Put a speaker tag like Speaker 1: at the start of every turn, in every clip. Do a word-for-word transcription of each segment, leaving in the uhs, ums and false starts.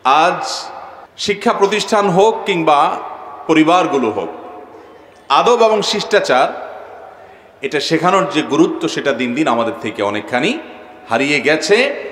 Speaker 1: আজ শিক্ষা প্রতিষ্ঠান হোক কিংবা পরিবারগুলো হোক, আদব এবং শিষ্টাচার এটা শেখানোর যে গুরুত্ব সেটা দিন দিন আমাদের থেকে অনেকখানি হারিয়ে গেছে।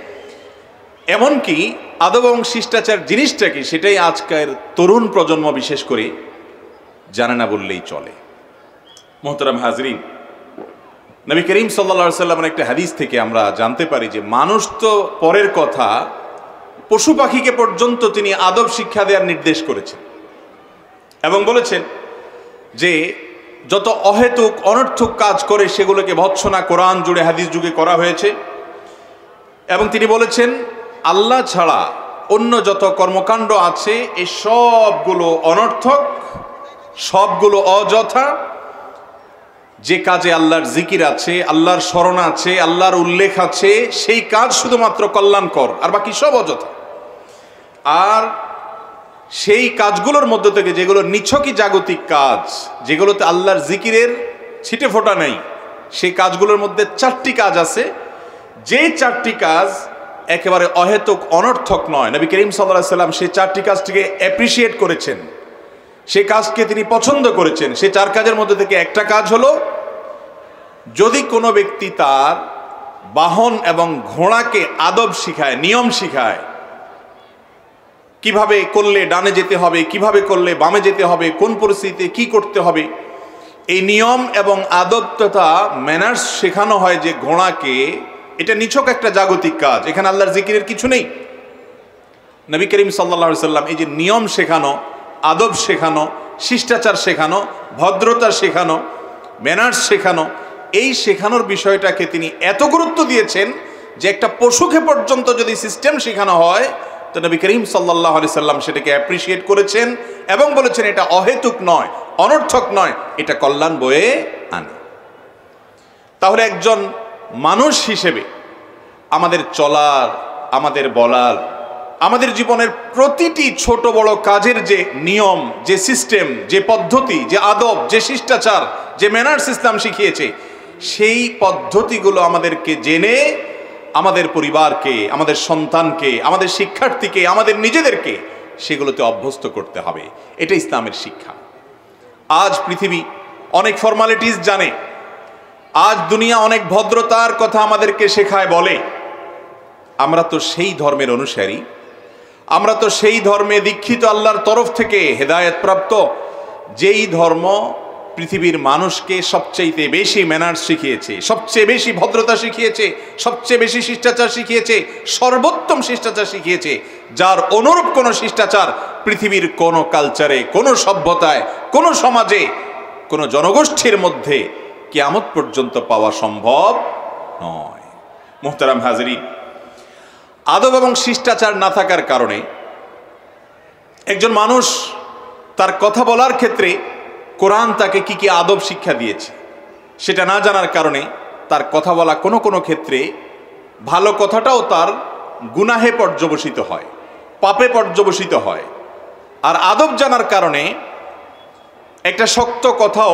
Speaker 1: এমনকি আদব এবং শিষ্টাচার জিনিসটা কি সেটাই আজকের তরুণ প্রজন্ম বিশেষ করে জানে না বললেই চলে। মোহতারাম হাজরিন, নবী করিম সাল্লাল্লাহু আলাইহি সাল্লামের একটা হাদিস থেকে আমরা জানতে পারি যে মানুষ তো পরের কথা, পশু পাখিকে পর্যন্ত তিনি আদব শিক্ষা দেওয়ার নির্দেশ করেছেন এবং বলেছেন যে যত অহেতুক অনর্থক কাজ করে সেগুলোকে ভৎসনা কোরআন জুড়ে হাদিস যুগে করা হয়েছে। এবং তিনি বলেছেন আল্লাহ ছাড়া অন্য যত কর্মকাণ্ড আছে এই সবগুলো অনর্থক, সবগুলো অযথা। যে কাজে আল্লাহর জিকির আছে, আল্লাহর স্মরণ আছে, আল্লাহর উল্লেখ আছে, সেই কাজ শুধুমাত্র কল্যাণকর, আর বাকি সব অযথা। আর সেই কাজগুলোর মধ্য থেকে যেগুলো নিছকই জাগতিক কাজ, যেগুলোতে আল্লাহর জিকিরের ছিটে ফোটা নেই, সেই কাজগুলোর মধ্যে চারটি কাজ আছে, যে চারটি কাজ একেবারে অহেতুক অনর্থক নয়। নবী করিম সাল্লাল্লাহু আলাইহি সাল্লাম সেই চারটি কাজটিকে অ্যাপ্রিসিয়েট করেছেন, সেই কাজকে তিনি পছন্দ করেছেন। সেই চার কাজের মধ্যে থেকে একটা কাজ হলো, যদি কোনো ব্যক্তি তার বাহন এবং ঘোড়াকে আদব শিখায়, নিয়ম শিখায়, কিভাবে করলে ডানে যেতে হবে, কিভাবে করলে বামে যেতে হবে, কোন পরিস্থিতিতে কি করতে হবে, এই নিয়ম এবং আদব তথা ম্যানার্স শেখানো হয় যে ঘোড়াকে, এটা নিছক একটা জাগতিক কাজ, এখানে আল্লাহর জিকিরের কিছু নেই। নবী করিম সাল্লাল্লাহু আলাইহি সাল্লাম এই যে নিয়ম শেখানো, আদব শেখানো, শিষ্টাচার শেখানো, ভদ্রতা শেখানো, ম্যানার্স শেখানো, এই শেখানোর বিষয়টাকে তিনি এত গুরুত্ব দিয়েছেন যে একটা পশুকে পর্যন্ত যদি সিস্টেম শেখানো হয় তো নবী করিম সাল্লাল্লাহু আলাইহি সাল্লাম সেটাকে অ্যাপ্রিসিয়েট করেছেন এবং বলেছেন এটা অহেতুক নয়, অনর্থক নয়, এটা কল্যাণ বয়ে আনে। তাহলে একজন মানুষ হিসেবে আমাদের চলার, আমাদের বলার, আমাদের জীবনের প্রতিটি ছোট বড় কাজের যে নিয়ম, যে সিস্টেম, যে পদ্ধতি, যে আদব, যে শিষ্টাচার, যে ম্যানার্স ইসলাম শিখিয়েছে, সেই পদ্ধতিগুলো আমাদেরকে জেনে আমাদের পরিবারকে, আমাদের সন্তানকে, আমাদের শিক্ষার্থীকে, আমাদের নিজেদেরকে সেগুলোতে অভ্যস্ত করতে হবে। এটা ইসলামের শিক্ষা। আজ পৃথিবী অনেক ফর্মালিটিস জানে, আজ দুনিয়া অনেক ভদ্রতার কথা আমাদেরকে শেখায়, বলে। আমরা তো সেই ধর্মের অনুসারী, আমরা তো সেই ধর্মে দীক্ষিত, আল্লাহর তরফ থেকে হেদায়েত প্রাপ্ত, যেই ধর্ম পৃথিবীর মানুষকে সবচেয়ে বেশি ম্যানার্স শিখিয়েছে, সবচেয়ে বেশি ভদ্রতা শিখিয়েছে, সবচেয়ে বেশি শিষ্টাচার শিখিয়েছে, সর্বোত্তম শিষ্টাচার শিখিয়েছে, যার অনুরূপ কোনো শিষ্টাচার পৃথিবীর কোনো কালচারে, কোনো সভ্যতায়, কোনো সমাজে, কোনো জনগোষ্ঠীর মধ্যে কিয়ামত পর্যন্ত পাওয়া সম্ভব নয়। মুহতারাম হাজরিন, আদব এবং শিষ্টাচার না থাকার কারণে একজন মানুষ তার কথা বলার ক্ষেত্রে কোরআন তাকে কি কি আদব শিক্ষা দিয়েছে সেটা না জানার কারণে তার কথা বলা কোনো কোনো ক্ষেত্রে ভালো কথাটাও তার গুনাহে পর্যবসিত হয়, পাপে পর্যবসিত হয়। আর আদব জানার কারণে একটা শক্ত কথাও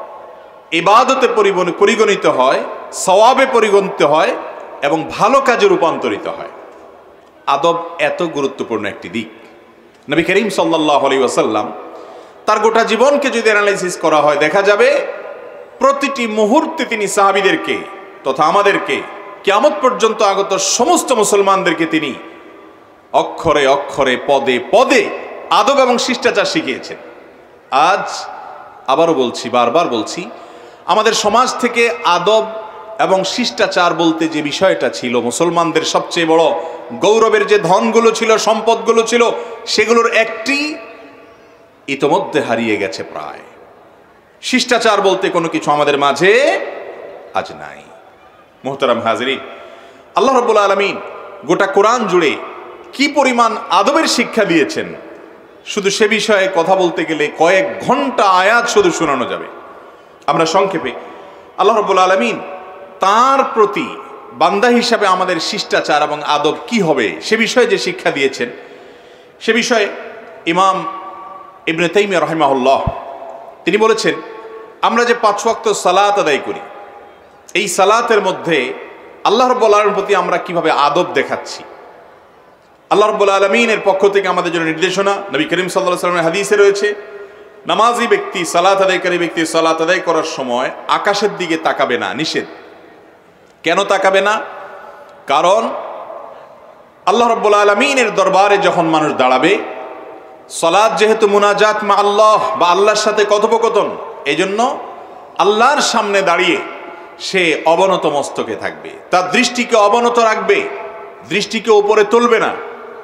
Speaker 1: ইবাদতে পরিগণিত হয়, সওয়াবে পরিগণিত হয় এবং ভালো কাজে রূপান্তরিত হয়। আদব এত গুরুত্বপূর্ণ একটি দিক। নবী করিম সাল্লাল্লাহু আলাইহি ওয়াসাল্লাম তার গোটা জীবনকে যদি অ্যানালাইসিস করা হয়, দেখা যাবে প্রতিটি মুহূর্তে তিনি সাহাবীদেরকে তথা আমাদেরকে কিয়ামত পর্যন্ত আগত সমস্ত মুসলমানদেরকে তিনি অক্ষরে অক্ষরে, পদে পদে আদব এবং শিষ্টাচার শিখিয়েছেন। আজ আবারও বলছি, বারবার বলছি, আমাদের সমাজ থেকে আদব এবং শিষ্টাচার বলতে যে বিষয়টা ছিল, মুসলমানদের সবচেয়ে বড় গৌরবের যে ধনগুলো ছিল, সম্পদগুলো ছিল, সেগুলোর একটি ইতোমধ্যে হারিয়ে গেছে প্রায়। শিষ্টাচার বলতে কোনো কিছু আমাদের মাঝে আজ নাই। মুহতারাম হাজরিন, আল্লাহ রাব্বুল আলামিন গোটা কোরআন জুড়ে কি পরিমাণ আদবের শিক্ষা দিয়েছেন, শুধু সে বিষয়ে কথা বলতে গেলে কয়েক ঘন্টা আয়াত শুধু শোনানো যাবে। আমরা সংক্ষেপে আল্লাহ রাব্বুল আলামিন তার প্রতি বান্দা হিসাবে আমাদের শিষ্টাচার এবং আদব কি হবে সে বিষয়ে যে শিক্ষা দিয়েছেন, সে বিষয়ে ইমাম ইবনে তাইমিয়া রাহিমাহুল্লাহ তিনি বলেছেন, আমরা যে পাঁচ ওয়াক্ত সালাত আদায় করি, এই সালাতের মধ্যে আল্লাহ রাব্বুল আলামিনের প্রতি আমরা কিভাবে আদব দেখাচ্ছি, আল্লাহ রাব্বুল আলামিনের পক্ষ থেকে আমাদের জন্য নির্দেশনা, নবী করিম সাল্লাল্লাহু আলাইহি ওয়াসাল্লামের হাদিসে রয়েছে, নামাজি ব্যক্তি, সালাত আদায়কারী ব্যক্তি সালাত আদায় করার সময় আকাশের দিকে তাকাবে না, নিষেধ। কেন তাকাবে না? কারণ আল্লাহ রাব্বুল আলামিনের দরবারে যখন মানুষ দাঁড়াবে, সালাত যেহেতু মুনাজাত মা আল্লাহ বা আল্লাহর সাথে কথোপকথন, এই জন্য আল্লাহর সামনে দাঁড়িয়ে সে অবনত মস্তকে থাকবে, তার দৃষ্টিকে অবনত রাখবে, দৃষ্টিকে উপরে তুলবে না।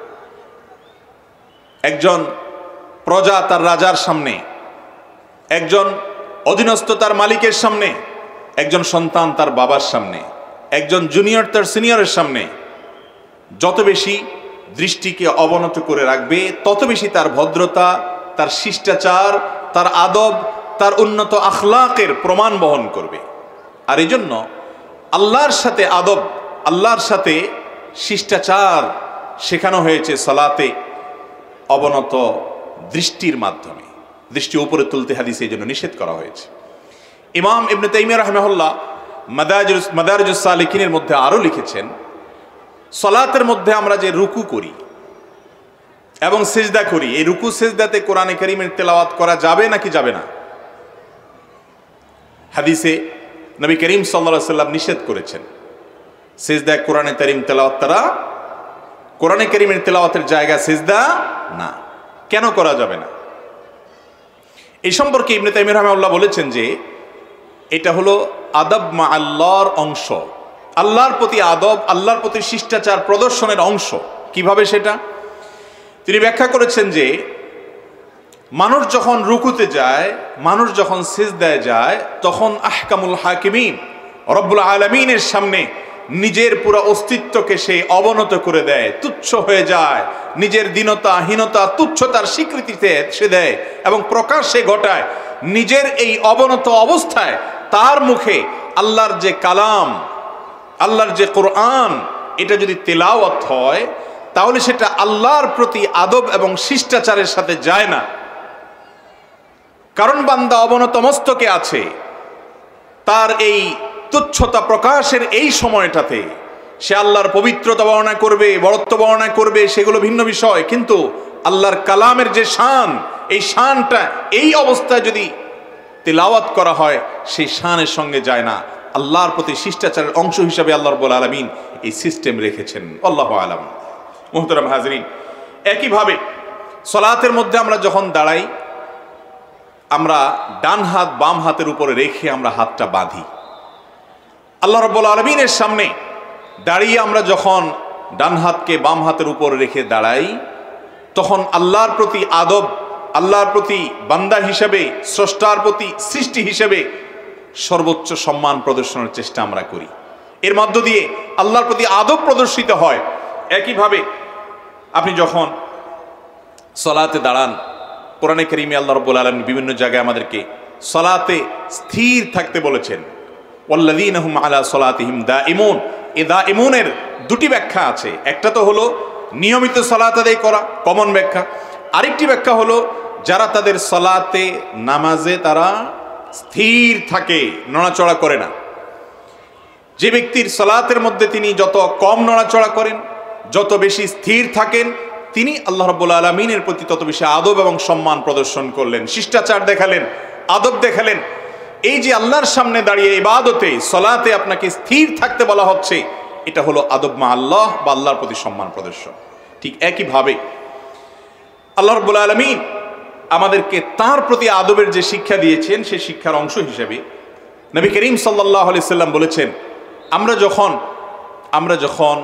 Speaker 1: একজন প্রজা তার রাজার সামনে, একজন অধীনস্থ তার মালিকের সামনে, একজন সন্তান তার বাবার সামনে, একজন জুনিয়র তার সিনিয়রের সামনে যত বেশি দৃষ্টিকে অবনত করে রাখবে, তত বেশি তার ভদ্রতা, তার শিষ্টাচার, তার আদব, তার উন্নত আখলাকের প্রমাণ বহন করবে। আর এই জন্য আল্লাহর সাথে আদব, আল্লাহর সাথে শিষ্টাচার শেখানো হয়েছে সালাতে অবনত দৃষ্টির মাধ্যমে। দৃষ্টি উপরে তুলতে হাদিসে এই জন্য নিষেধ করা হয়েছে। ইমাম ইবনে তাইমিয়া রাহিমাহুল্লাহ মাদারিজুস মাদারিজুস সালিকিনের মধ্যে আরও লিখেছেন, সালাতের মধ্যে আমরা যে রুকু করি এবং সিজদা করি, এই রুকু সিজদাতে কোরআনে কারীমের তেলাওয়াত করা যাবে নাকি যাবে না? হাদিসে নবী করিম সাল্লাল্লাহু আলাইহি ওয়াসাল্লাম নিষেধ করেছেন সিজদা কোরআনে কারীম তেলাওয়াত করা। কোরআনে কারীমের তেলাওয়াতের জায়গা সিজদা না। কেন করা যাবে না? এই সম্পর্কে ইবনে তাইমিয়া রাহিমাহুল্লাহ বলেছেন যে এটা হলো আদব মা আল্লাহর অংশ, আল্লাহর প্রতি আদব, আল্লাহর প্রতি শিষ্টাচার প্রদর্শনের অংশ। কিভাবে সেটা তিনি ব্যাখ্যা করেছেন যে মানুষ যখন রুকুতে যায়, মানুষ যখন সিজদায় যায়, তখন আহকামুল হাকিমিন রব্বুল আলামিনের সামনে নিজের পুরো অস্তিত্বকে সে অবনত করে দেয়, তুচ্ছ হয়ে যায়, নিজের দীনতা, হীনতা, তুচ্ছতার স্বীকৃতিতে সে দেয় এবং প্রকাশ্যে ঘটায়। নিজের এই অবনত অবস্থায় তার মুখে আল্লাহর যে কালাম, আল্লাহর যে কোরআন, এটা যদি তেলাওয়াত হয় তাহলে সেটা আল্লাহর প্রতি আদব এবং শিষ্টাচারের সাথে যায় না। কারণ বান্দা অবনত মস্তকে আছে, তার এই তুচ্ছতা প্রকাশের এই সময়টাতে সে আল্লাহর পবিত্রতা বর্ণনা করবে, বড়ত্ব বর্ণনা করবে, সেগুলো ভিন্ন বিষয়, কিন্তু আল্লাহর কালামের যে শান, এই শানটা এই অবস্থায় যদি তেলাওয়াত করা হয় সেই শানের সঙ্গে যায় না। আল্লাহর প্রতি শিষ্টাচারের অংশ হিসাবে আল্লাহ রাব্বুল আলামিন এই সিস্টেম রেখেছেন। আল্লাহু আলাম। মুহতারাম হাজরিন, একইভাবে সালাতের মধ্যে আমরা যখন দাঁড়াই, আমরা ডান হাত বাম হাতের উপরে রেখে আমরা হাতটা বাঁধি। আল্লাহ রাব্বুল আলামিনের সামনে দাঁড়িয়ে আমরা যখন ডান হাতকে বাম হাতের উপরে রেখে দাঁড়াই, তখন আল্লাহর প্রতি আদব, আল্লাহর প্রতি বান্দা হিসেবে, স্রষ্টার প্রতি সৃষ্টি হিসেবে সর্বোচ্চ সম্মান প্রদর্শনের চেষ্টা আমরা করি। এর মধ্য দিয়ে আল্লাহর প্রতি আদব প্রদর্শিত হয়। একইভাবে আপনি যখন সালাতে দাঁড়ান, কোরআনে কারীমে আল্লাহ রাব্বুল আলামিন বিভিন্ন জায়গায় আমাদেরকে সালাতে স্থির থাকতে বলেছেন। ওয়াল্লাযীনা হুম আলা সালাতিহিম দাঈমুন। এই দাঈমুনের দুটি ব্যাখ্যা আছে। একটা তো হলো নিয়মিত সালাত আদায় করা, কমন ব্যাখ্যা। আরেকটি ব্যাখ্যা হলো যারা তাদের সালাতে, নামাজে তারা স্থির থাকে, নড়াচড়া করে না। যে ব্যক্তির সালাতের মধ্যে তিনি যত কম নড়াচড়া করেন, যত বেশি স্থির থাকেন, তিনি আল্লাহ রাব্বুল আলামিনের প্রতি তত বেশি আদব এবং সম্মান প্রদর্শন করলেন, শিষ্টাচার দেখালেন, আদব দেখালেন। এই যে আল্লাহর সামনে দাঁড়িয়ে ইবাদতে, সালাতে আপনাকে স্থির থাকতে বলা হচ্ছে, এটা হলো আদব মা আল্লাহ বা আল্লাহর প্রতি সম্মান প্রদর্শন। ঠিক একইভাবে আল্লাহ রাব্বুল আলামিন আমাদেরকে তার প্রতি আদবের যে শিক্ষা দিয়েছেন, সেই শিক্ষার অংশ হিসেবে নবী করিম সাল্লাল্লাহু আলাইহি সাল্লাম বলেছেন, আমরা যখন আমরা যখন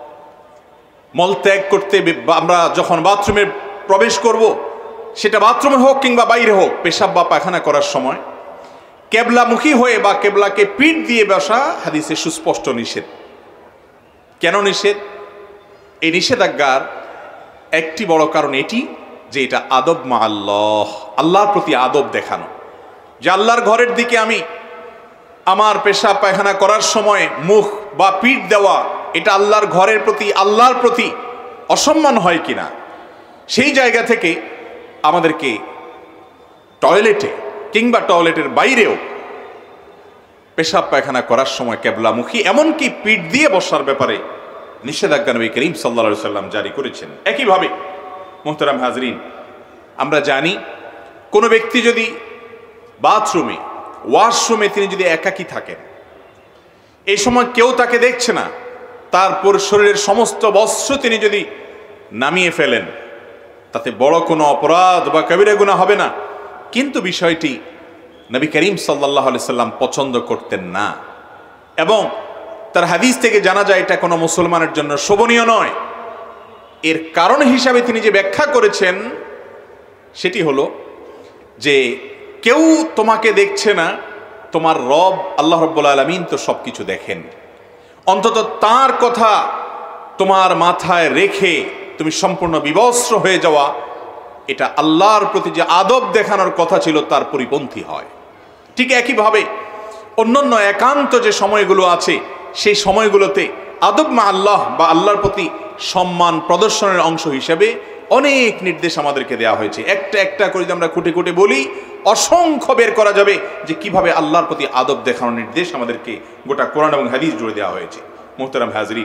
Speaker 1: মলত্যাগ করতে, আমরা যখন বাথরুমে প্রবেশ করব, সেটা বাথরুমে হোক কিংবা বাইরে হোক, পেশাব বা পায়খানা করার সময় কেবলামুখী হয়ে বা কেবলাকে পিঠ দিয়ে বসা হাদিসে সুস্পষ্ট নিষেধ। কেন নিষেধ? এই নিষেধাজ্ঞার একটি বড় কারণ এটি যে এটা আদব মা আল্লাহ, আল্লাহর প্রতি আদব দেখানো। যে আল্লাহর ঘরের দিকে আমি আমার পেশাব পায়খানা করার সময় মুখ বা পিঠ দেওয়া, এটা আল্লাহর ঘরের প্রতি, আল্লাহর প্রতি অসম্মান হয় কিনা, সেই জায়গা থেকে আমাদেরকে টয়লেটে কিংবা টয়লেটের বাইরেও পেশাব পায়খানা করার সময় কেবলামুখী, এমনকি পিঠ দিয়ে বসার ব্যাপারে নিষেধাজ্ঞা নবী করিম সাল্লাল্লাহু আলাইহি সাল্লাম জারি করেছেন। একইভাবে মুহতারাম হাজরিন, আমরা জানি কোনো ব্যক্তি যদি বাথরুমে ওয়াশরুমে তিনি যদি একাকী থাকেন, এই সময় কেউ তাকে দেখছে না, তারপর শরীরের সমস্ত বস্ত্র তিনি যদি নামিয়ে ফেলেন, তাতে বড় কোনো অপরাধ বা কবিরা গুনাহ হবে না। কিন্তু বিষয়টি নবী করিম সাল্লাল্লাহু আলাইহি সাল্লাম পছন্দ করতেন না, এবং তার হাদিস থেকে জানা যায় এটা কোনো মুসলমানের জন্য শোভনীয় নয়। এর কারণ হিসাবে তিনি যে ব্যাখ্যা করেছেন সেটি হলো যে কেউ তোমাকে দেখছে না, তোমার রব আল্লাহ রাব্বুল আলামিন তো সব কিছু দেখেন। অন্তত তার কথা তোমার মাথায় রেখে তুমি সম্পূর্ণ বিবস্ত্র হয়ে যাওয়া, এটা আল্লাহর প্রতি যে আদব দেখানোর কথা ছিল তার পরিপন্থী হয়। ঠিক একইভাবে অন্যান্য একান্ত যে সময়গুলো আছে, সেই সময়গুলোতে আদব মা আল্লাহ বা আল্লাহর প্রতি সম্মান প্রদর্শনের অংশ হিসেবে অনেক নির্দেশ আমাদেরকে দেওয়া হয়েছে। একটা একটা করে যদি আমরা খুঁটে খুঁটে বলি, অসংখ্য বের করা যাবে যে কিভাবে আল্লাহর প্রতি আদব দেখানোর নির্দেশ আমাদেরকে গোটা কোরআন এবং হাদিস জুড়ে দেওয়া হয়েছে। মুহতারাম হাজরিন,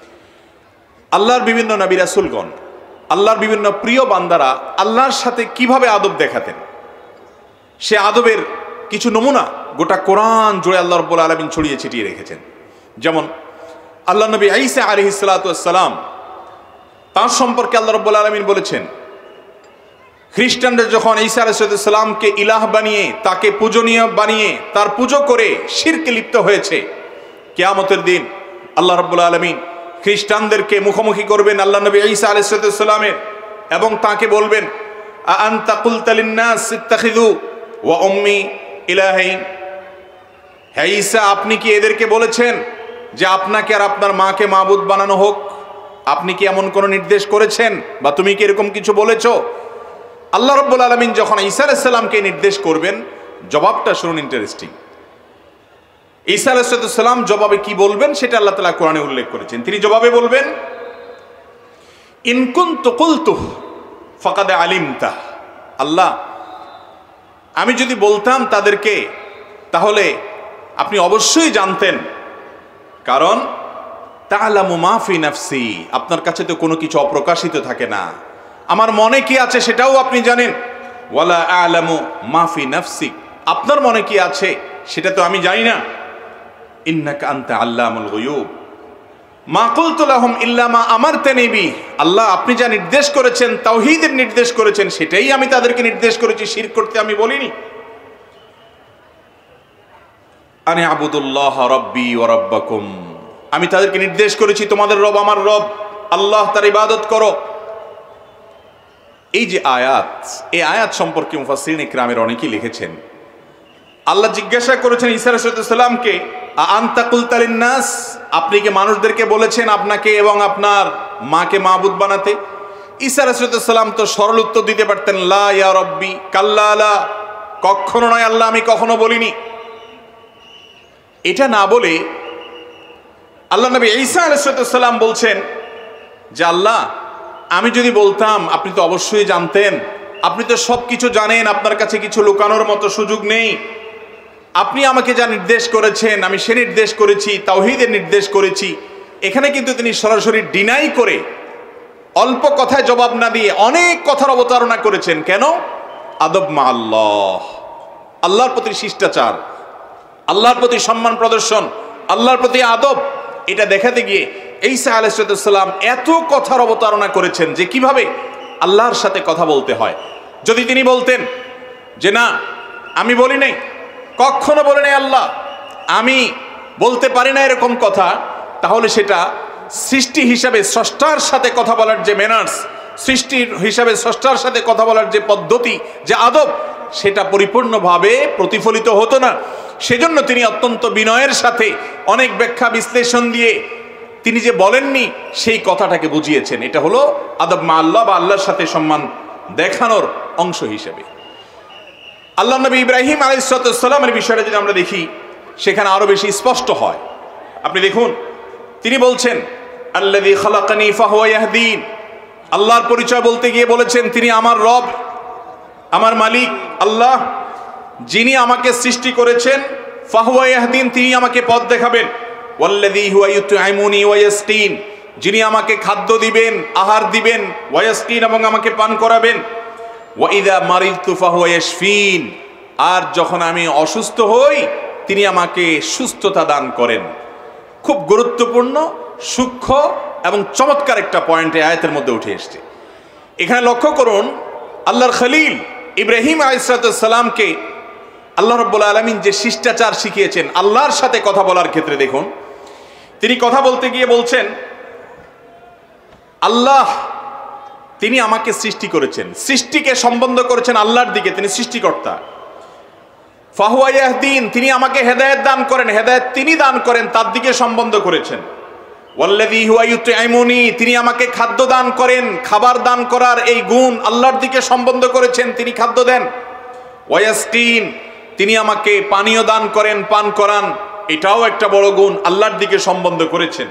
Speaker 1: আল্লাহর বিভিন্ন নবী রাসূলগণ, আল্লাহর বিভিন্ন প্রিয় বান্দারা আল্লাহর সাথে কিভাবে আদব দেখাতেন, সে আদবের কিছু নমুনা গোটা কোরআন জুড়ে আল্লাহ রাব্বুল আলামিন ছড়িয়ে ছিটিয়ে রেখেছেন। যেমন আল্লাহ নবী ঈসা আলাইহিস সালাতু ওয়াস সালাম, তার সম্পর্কে আল্লাহ রাব্বুল আলামিন বলেছেন, খ্রিস্টানরা যখন ঈসা আলাইহিস সালামকে ইলাহ বানিয়ে, তাকে পূজনীয় বানিয়ে তার পুজো করে শিরকে লিপ্ত হয়েছে, কিয়ামতের দিন আল্লাহ রাব্বুল আলামিন খ্রিস্টানদেরকে মুখোমুখি করবেন আল্লাহ নবী ঈসা আলাইহিস সালামের, এবং তাকে বলবেন, আ আনতা কুলতা লিন-নাস ইত্তাখিযু ওয়া উম্মি ইলাহাইন। হে ঈসা, আপনি কি এদেরকে বলেছেন যে আপনাকে আর আপনার মাকে মাবুদ বানানো হোক? আপনি কি এমন কোনো নির্দেশ করেছেন, বা তুমি কি এরকম কিছু বলেছো? আল্লাহ রাব্বুল আলামিন যখন ঈসা আলাইহিস সালামকে নির্দেশ করবেন, জবাবটা শুনুন, ইন্টারেস্টিং। ঈসা আলাইহিস সালাম জবাবে কি বলবেন সেটা আল্লাহ তাআলা কোরআনে উল্লেখ করেছেন। তিনি জবাবে বলবেন, ইন কুনতু কুলতু ফাকাদ আলিমতা। আল্লাহ, আমি যদি বলতাম তাদেরকে, তাহলে আপনি অবশ্যই জানতেন, কারণ তা'লামু মা ফি নাফসি, আপনার কাছে তো কোনো কিছু অপ্রকাশিত থাকে না, আমার মনে কি আছে সেটাও আপনি জানেন। ওয়ালা আ'লামু মা ফি নাফসিক, আপনার মনে কি আছে সেটা তো আমি জানি না। ইন্নাকা আনতা আল্লামুল গুয়ুব মা কুলতু লাহুম ইল্লা মা আমারতানি বিহি। আল্লাহ, আপনি যা নির্দেশ করেছেন, তাওহীদের নির্দেশ করেছেন, সেটাই আমি তাদেরকে নির্দেশ করেছি, শিরক করতে আমি বলিনি। আনি আবুদুল্লাহ রাব্বি ওয়া রাব্বাকুম, আমি তাদেরকে নির্দেশ করেছি তোমাদের রব আমার রব, আল্লাহ তার ইবাদত করো। এই যে আয়াত, এই আয়াত সম্পর্কে মুফাসসিরিন ইকরামের অনেকেই লিখেছেন, আল্লাহ জিজ্ঞাসা করেছেন ঈসা আলাইহিস সালামকে, আ আনতা কুলতা লিন-নাস, আপনি কি মানুষদেরকে বলেছেন আপনাকে এবং আপনার মাকে মাবুদ বানাতে? ঈসা আলাইহিস সালাম তো সরল উত্তর দিতে পারতেন, লা ইয়া রাব্বি, কাল্লা লা, কখনো নয় আল্লাহ, আমি কখনো বলিনি। এটা না বলে আল্লাহ নবী ঈসা আলাইহিস সালাম বলছেন যে আল্লাহ, আমি যদি বলতাম আপনি তো অবশ্যই জানতেন, আপনি তো সব কিছু জানেন, আপনার কাছে কিছু লুকানোর মতো সুযোগ নেই। আপনি আমাকে যা নির্দেশ করেছেন আমি সে নির্দেশ করেছি, তাওহীদের নির্দেশ করেছি। এখানে কিন্তু তিনি সরাসরি ডিনাই করে, অল্প কথায় জবাব না দিয়ে অনেক কথার অবতারণা করেছেন। কেন? আদব মা আল্লাহ, আল্লাহর প্রতি শিষ্টাচার, আল্লাহর প্রতি সম্মান প্রদর্শন, আল্লাহর প্রতি আদব, এটা দেখাতে গিয়ে ঈসা আলাইহিস সালাম এত কথার অবতারণা করেছেন যে কিভাবে আল্লাহর সাথে কথা বলতে হয়। যদি তিনি বলতেন যে না, আমি বলি নাই, কখনো বলে নাই আল্লাহ, আমি বলতে পারি না এরকম কথা, তাহলে সেটা সৃষ্টি হিসাবে স্রষ্টার সাথে কথা বলার যে ম্যানার্স, সৃষ্টির হিসাবে স্রষ্টার সাথে কথা বলার যে পদ্ধতি, যে আদব, সেটা পরিপূর্ণভাবে প্রতিফলিত হতো না। সেজন্য তিনি অত্যন্ত বিনয়ের সাথে অনেক ব্যাখ্যা বিশ্লেষণ দিয়ে তিনি যে বলেননি সেই কথাটাকে বুঝিয়েছেন। এটা হলো আদব মা আল্লাহ বা আল্লাহর সাথে সম্মান দেখানোর অংশ হিসেবে। আল্লাহ নবী ইব্রাহিম আলাইহিস সালামের বিষয়টা যদি আমরা দেখি, সেখানে আরো বেশি স্পষ্ট হয়। আপনি দেখুন, তিনি বলছেন আল্লাযী খালাকানি ফাহুয়া ইয়াহদিন, আল্লাহর পরিচয় বলতে গিয়ে বলেছেন তিনি আমার রব, আমার মালিক আল্লাহ, যিনি আমাকে সৃষ্টি করেছেন, ফাহুয়া ইয়াহদিন, তিনি আমাকে পথ দেখাবেন। ওয়াল্লাযী হুয়া ইউতঈমুনি ওয়া ইয়াসকিন, যিনি আমাকে খাদ্য দিবেন, আহার দিবেন, ওয়ায়াসকিন এবং আমাকে পান করাবেন, ওয়া ইযা মারিদতু ফাহুয়া ইয়াশফিন, আর যখন আমি অসুস্থ হই তিনি আমাকে সুস্থতা দান করেন। খুব গুরুত্বপূর্ণ, সূক্ষ্ম এবং চমৎকার একটা পয়েন্ট এই আয়াতের মধ্যে উঠে এসেছে। এখানে লক্ষ্য করুন, আল্লাহর খলিল ইব্রাহিম আলাইহিস সালামকে আল্লাহ রাব্বুল আলামিন যে শিষ্টাচার শিখিয়েছেন আল্লাহর সাথে কথা বলার ক্ষেত্রে, দেখুন তিনি কথা বলতে গিয়ে বলছেন, আল্লাহ তিনি আমাকে সৃষ্টি করেছেন, সৃষ্টিকে সম্বন্ধ করেছেন আল্লাহর দিকে, তিনি সৃষ্টিকর্তা। ফাহুয়া ইয়াহদিন, তিনি আমাকে হেদায়েত দান করেন, হেদায়েত তিনি দান করেন, তার দিকে সম্বন্ধ করেছেন। ওয়াল্লাযী হুয়া ইউতঈমুনি, তিনি আমাকে খাদ্য দান করেন, খাবার দান করার এই গুণ আল্লাহর দিকে সম্বন্ধ করেছেন, তিনি খাদ্য দেন। ওয়ায়াসকিন, তিনি আমাকে পানীয় দান করেন, পান করান, এটাও একটা বড় গুণ, আল্লাহর দিকে সম্বন্ধ করেছেন।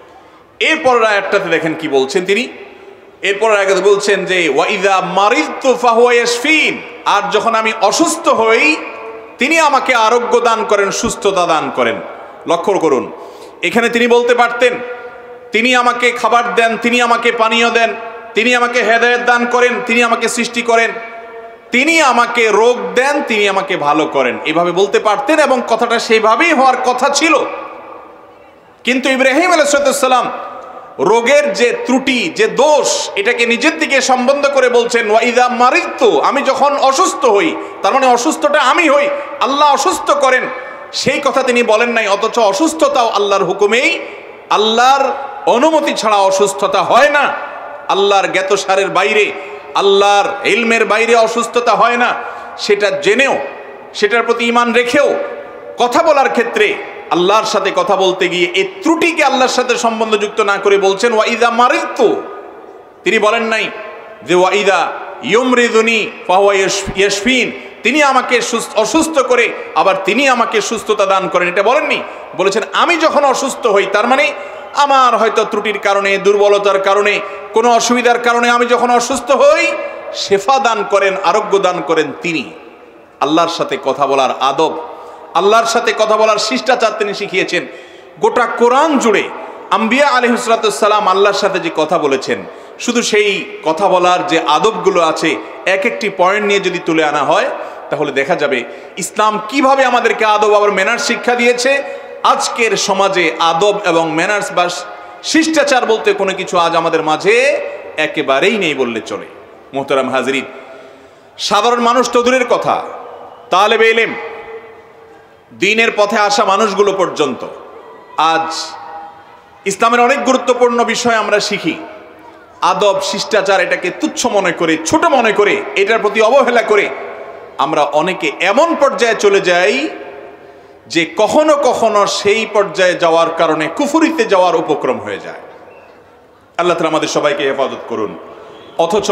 Speaker 1: এরপর আয়াতটাতে দেখেন কি বলছেন তিনি, এরপর আয়াতে বলছেন যে ওয়া ইযা মারিদতু ফাহুয়া ইয়াশফিন, আর যখন আমি অসুস্থ হই তিনি আমাকে আরোগ্য দান করেন, সুস্থতা দান করেন। লক্ষ্য করুন, এখানে তিনি বলতে পারতেন তিনি আমাকে খাবার দেন, তিনি আমাকে পানীয় দেন, তিনি আমাকে হেদায়েত দান করেন, তিনি আমাকে সৃষ্টি করেন, তিনি আমাকে রোগ দেন, তিনি আমাকে ভালো করেন, এভাবে বলতে পারতেন এবং কথাটা সেইভাবেই হওয়ার কথা ছিল। কিন্তু ইব্রাহিম আলাইহিস সালাম রোগের যে ত্রুটি, যে দোষ, এটাকে নিজের দিকে সম্বন্ধ করে বলছেন ওয়া ইযা মারিদতু, আমি যখন অসুস্থ হই, তার মানে অসুস্থটা আমি হই, আল্লাহ অসুস্থ করেন, সেই কথা তিনি বলেন নাই। অথচ অসুস্থতাও আল্লাহর হুকুমেই, আল্লাহর অনুমতি ছাড়া অসুস্থতা হয় না, আল্লাহর জ্ঞাতসারের বাইরে, আল্লাহর ইলমের বাইরে অসুস্থতা হয় না। সেটা জেনেও, সেটার প্রতি ঈমান রেখেও কথা বলার ক্ষেত্রে আল্লাহর সাথে কথা বলতে গিয়ে এই ত্রুটিকে আল্লাহর সাথে সম্বন্ধযুক্ত না করে বলছেন ওয়া ইযা মারিদতু, তিনি বলেন নাই যে ওয়া ইযা ইউমরিদুনি ফাহুয়া ইয়াশফিন, তিনি আমাকে অসুস্থ করে আবার তিনি আমাকে সুস্থতা দান করেন, এটা বলেননি। বলেছেন আমি যখন অসুস্থ হই, তার মানে আমার হয়তো ত্রুটির কারণে, দুর্বলতার কারণে, কোনো অসুবিধার কারণে আমি যখন অসুস্থ হই, শেফা দান করেন, আরোগ্য দান করেন তিনি। আল্লাহর সাথে কথা বলার আদব, আল্লাহর সাথে কথা বলার শিষ্টাচার তিনি শিখিয়েছেন। গোটা কোরআন জুড়ে আম্বিয়া আলাইহিস সালাম আল্লাহর সাথে যে কথা বলেছেন, শুধু সেই কথা বলার যে আদবগুলো আছে, এক একটি পয়েন্ট নিয়ে যদি তুলে আনা হয় তাহলে দেখা যাবে ইসলাম কিভাবে আমাদেরকে আদব আবার ম্যানার্স শিক্ষা দিয়েছে। আজকের সমাজে আদব এবং ম্যানার্স বা শিষ্টাচার বলতে কোনো কিছু আজ আমাদের মাঝে একেবারেই নেই বললে চলে। মোহতারাম হাজরিন, সাধারণ মানুষ তো দূরের কথা, তালেবে ইলম, দ্বীনের পথে আসা মানুষগুলো পর্যন্ত আজ ইসলামের অনেক গুরুত্বপূর্ণ বিষয় আমরা শিখি, আদব শিষ্টাচার এটাকে তুচ্ছ মনে করে, ছোট মনে করে, এটার প্রতি অবহেলা করে আমরা অনেকে এমন পর্যায়ে চলে যাই যে কখনো কখনো সেই পর্যায়ে যাওয়ার কারণে কুফরিতে যাওয়ার উপক্রম হয়ে যায়। আল্লাহ তাআলা আমাদের সবাইকে হেফাজত করুন। অথচ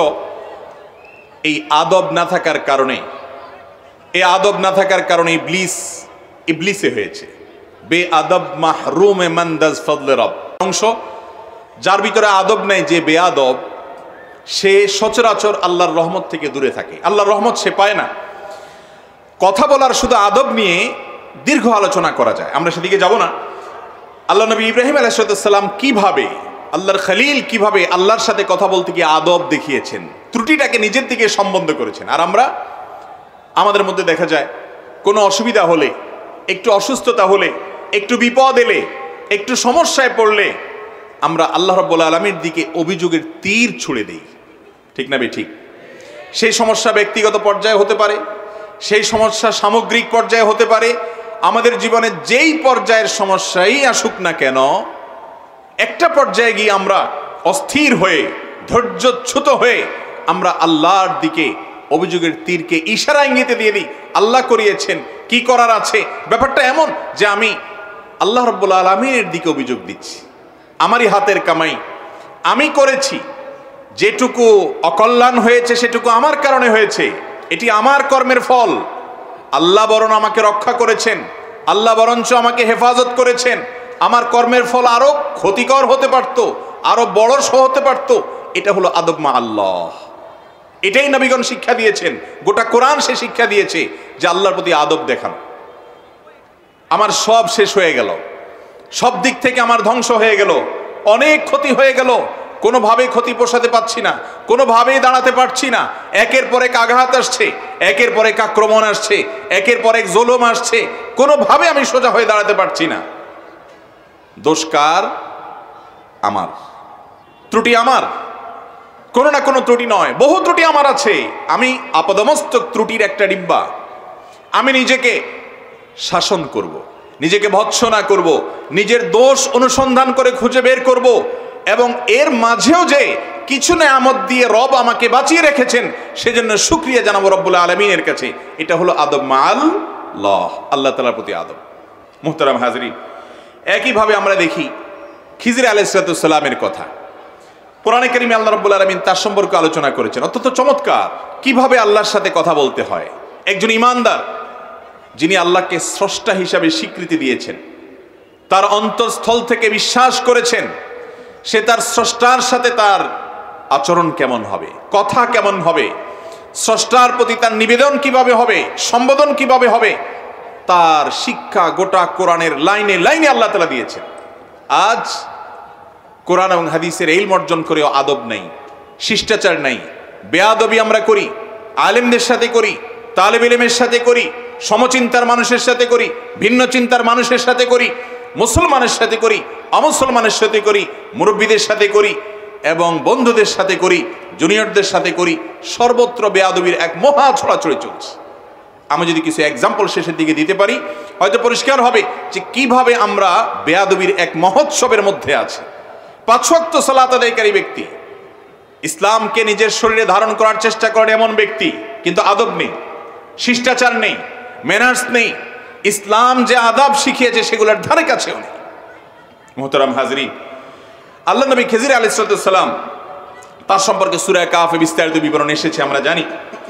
Speaker 1: এই আদব না থাকার কারণে, এই আদব না থাকার কারণে ইবলিস ইবলিসে হয়েছে। বে আদব মাহরুমে মান্দাজ ফজলে রব, অংশ যার ভিতরে আদব নেই, যে বে আদব, সে সচরাচর আল্লাহর রহমত থেকে দূরে থাকে, আল্লাহর রহমত সে পায় না। কথা বলার শুধু আদব নিয়ে দীর্ঘ আলোচনা করা যায়, আমরা সেদিকে যাব না। আল্লাহ নবী ইব্রাহিম আলাইহিস সালাম কিভাবে, আল্লাহর খলিল কিভাবে আল্লাহর সাথে কথা বলতে গিয়ে আদব দেখিয়েছেন, ত্রুটিটাকে নিজের দিকে সম্বন্ধ করেছেন। আর আমরা আমাদের মধ্যে দেখা যায় কোনো অসুবিধা হলে, একটু অসুস্থতা হলে, একটু বিপদ এলে, একটু সমস্যায় পড়লে আমরা আল্লাহ রাব্বুল আলামিনের দিকে অভিযোগের তীর ছুড়ে দিই, ঠিক না ঠিক? সেই সমস্যা ব্যক্তিগত পর্যায়ে হতে পারে, সেই সমস্যা সামগ্রিক পর্যায়ে হতে পারে, আমাদের জীবনে যেই পর্যায়ের সমস্যাই আসুক না কেন, একটা পর্যায়ে গিয়ে আমরা অস্থির হয়ে, ধৈর্যচ্যুত হয়ে আমরা আল্লাহর দিকে অভিযোগের তীরকে ইশারা ইঙ্গিতে দিয়ে দিই, আল্লাহ করিয়েছেন, কি করার আছে। ব্যাপারটা এমন যে আমি আল্লাহ রাব্বুল আলামিনের দিকে অভিযোগ দিচ্ছি, আমারই হাতের কামাই, আমি করেছি, যেটুকু অকল্যাণ হয়েছে সেটুকু আমার কারণে হয়েছে, এটি আমার কর্মের ফল। আল্লাহ বরং আমাকে রক্ষা করেছেন, আল্লাহ বরঞ্চ আমাকে হেফাজত করেছেন, আমার কর্মের ফল আরো ক্ষতিকর হতে পারত, আরো বড় সহ হতে পারত। এটা হলো আদব মা আল্লাহ। এটাই নবীগণ শিক্ষা দিয়েছেন, গোটা কোরআন সে শিক্ষা দিয়েছে যে আল্লাহর প্রতি আদব দেখানো। আমার সব শেষ হয়ে গেল, সব দিক থেকে আমার ধ্বংস হয়ে গেল, অনেক ক্ষতি হয়ে গেল, কোনোভাবেই ক্ষতি পোষাতে পারছি না, কোনোভাবেই দাঁড়াতে পারছি না, একের পর এক আঘাত আসছে, একের পর এক আক্রমণ আসছে, একের পর এক জুলুম আসছে, কোনোভাবে আমি সোজা হয়ে দাঁড়াতে পারছি না। দোষ কার? আমার। ত্রুটি আমার? কোনো না কোনো ত্রুটি নয়, বহু ত্রুটি আমার আছে। আমি আপদমস্তক ত্রুটির একটা ডিব্বা। আমি নিজেকে শাসন করব, নিজেকে ভৎসনা করব, নিজের দোষ অনুসন্ধান করে খুঁজে বের করব, এবং এর মাঝেও যে কিছু নেয়ামত দিয়ে রব আমাকে বাঁচিয়ে রেখেছেন সেজন্য শুকরিয়া জানাবো রব্বুল আলামিনের কাছে। এটা হলো আদব মা আল্লাহ, আল্লাহ তাআলার প্রতি আদব। মুহতারাম হাজরিন, একইভাবে আমরা দেখি খিজির আলাইহিস সালামের কথা কোরআনে কারিমে আল্লাহ রাব্বুল আলামিন তার সম্পর্কে আলোচনা করেছেন। অত্যন্ত চমৎকার কিভাবে আল্লাহর সাথে কথা বলতে হয়। একজন ইমানদার যিনি আল্লাহকে স্রষ্টা হিসাবে স্বীকৃতি দিয়েছেন, তার অন্তঃস্থল থেকে বিশ্বাস করেছেন, সে তার স্রষ্টার সাথে তার আচরণ কেমন হবে, কথা কেমন হবে, স্রষ্টার প্রতি তার নিবেদন কিভাবে হবে, সম্বোধন কিভাবে হবে, তার শিক্ষা গোটা কোরআনের লাইনে লাইনে আল্লাহ তাআলা দিয়েছেন। আজ কোরআন এবং হাদিসের ইলম অর্জন করেও আদব নাই, শিষ্টাচার নাই, বেয়াদবি আমরা করি, আলেমদের সাথে করি, তালেব ইলমের সাথে করি, সমচিন্তার মানুষের সাথে করি, ভিন্ন চিন্তার মানুষের সাথে করি, মুসলমানের সাথে করি, অমুসলমানের সাথে করি, মুরব্বীদের সাথে করি, এবং বন্ধুদের সাথে করি, জুনিয়রদের সাথে করি। সর্বত্র বেয়াদবির এক মহা ছড়াছড়ি চলছে। আমি যদি কিছু এক্সাম্পল শেষের দিকে দিতে পারি, হয়তো পরিষ্কার হবে যে কিভাবে আমরা বেয়াদবির এক মহোৎসবের মধ্যে আছি। পাঁচ ওয়াক্ত সালাত আদায়কারী ব্যক্তি, ইসলামকে নিজের শরীরে ধারণ করার চেষ্টা করেন এমন ব্যক্তি, কিন্তু আদব নেই, শিষ্টাচার নেই, ম্যানার্স নেই, ইসলাম যে আদাব শিখিয়েছে সেগুলোর ধারে কাছেও নেই। মুহতারাম হাজরিন, আল্লাহ নবী খিজির আলাইহিস সালাম তার সম্পর্কে সূরা কাফে বিস্তারিত বিবরণ এসেছে, আমরা জানি।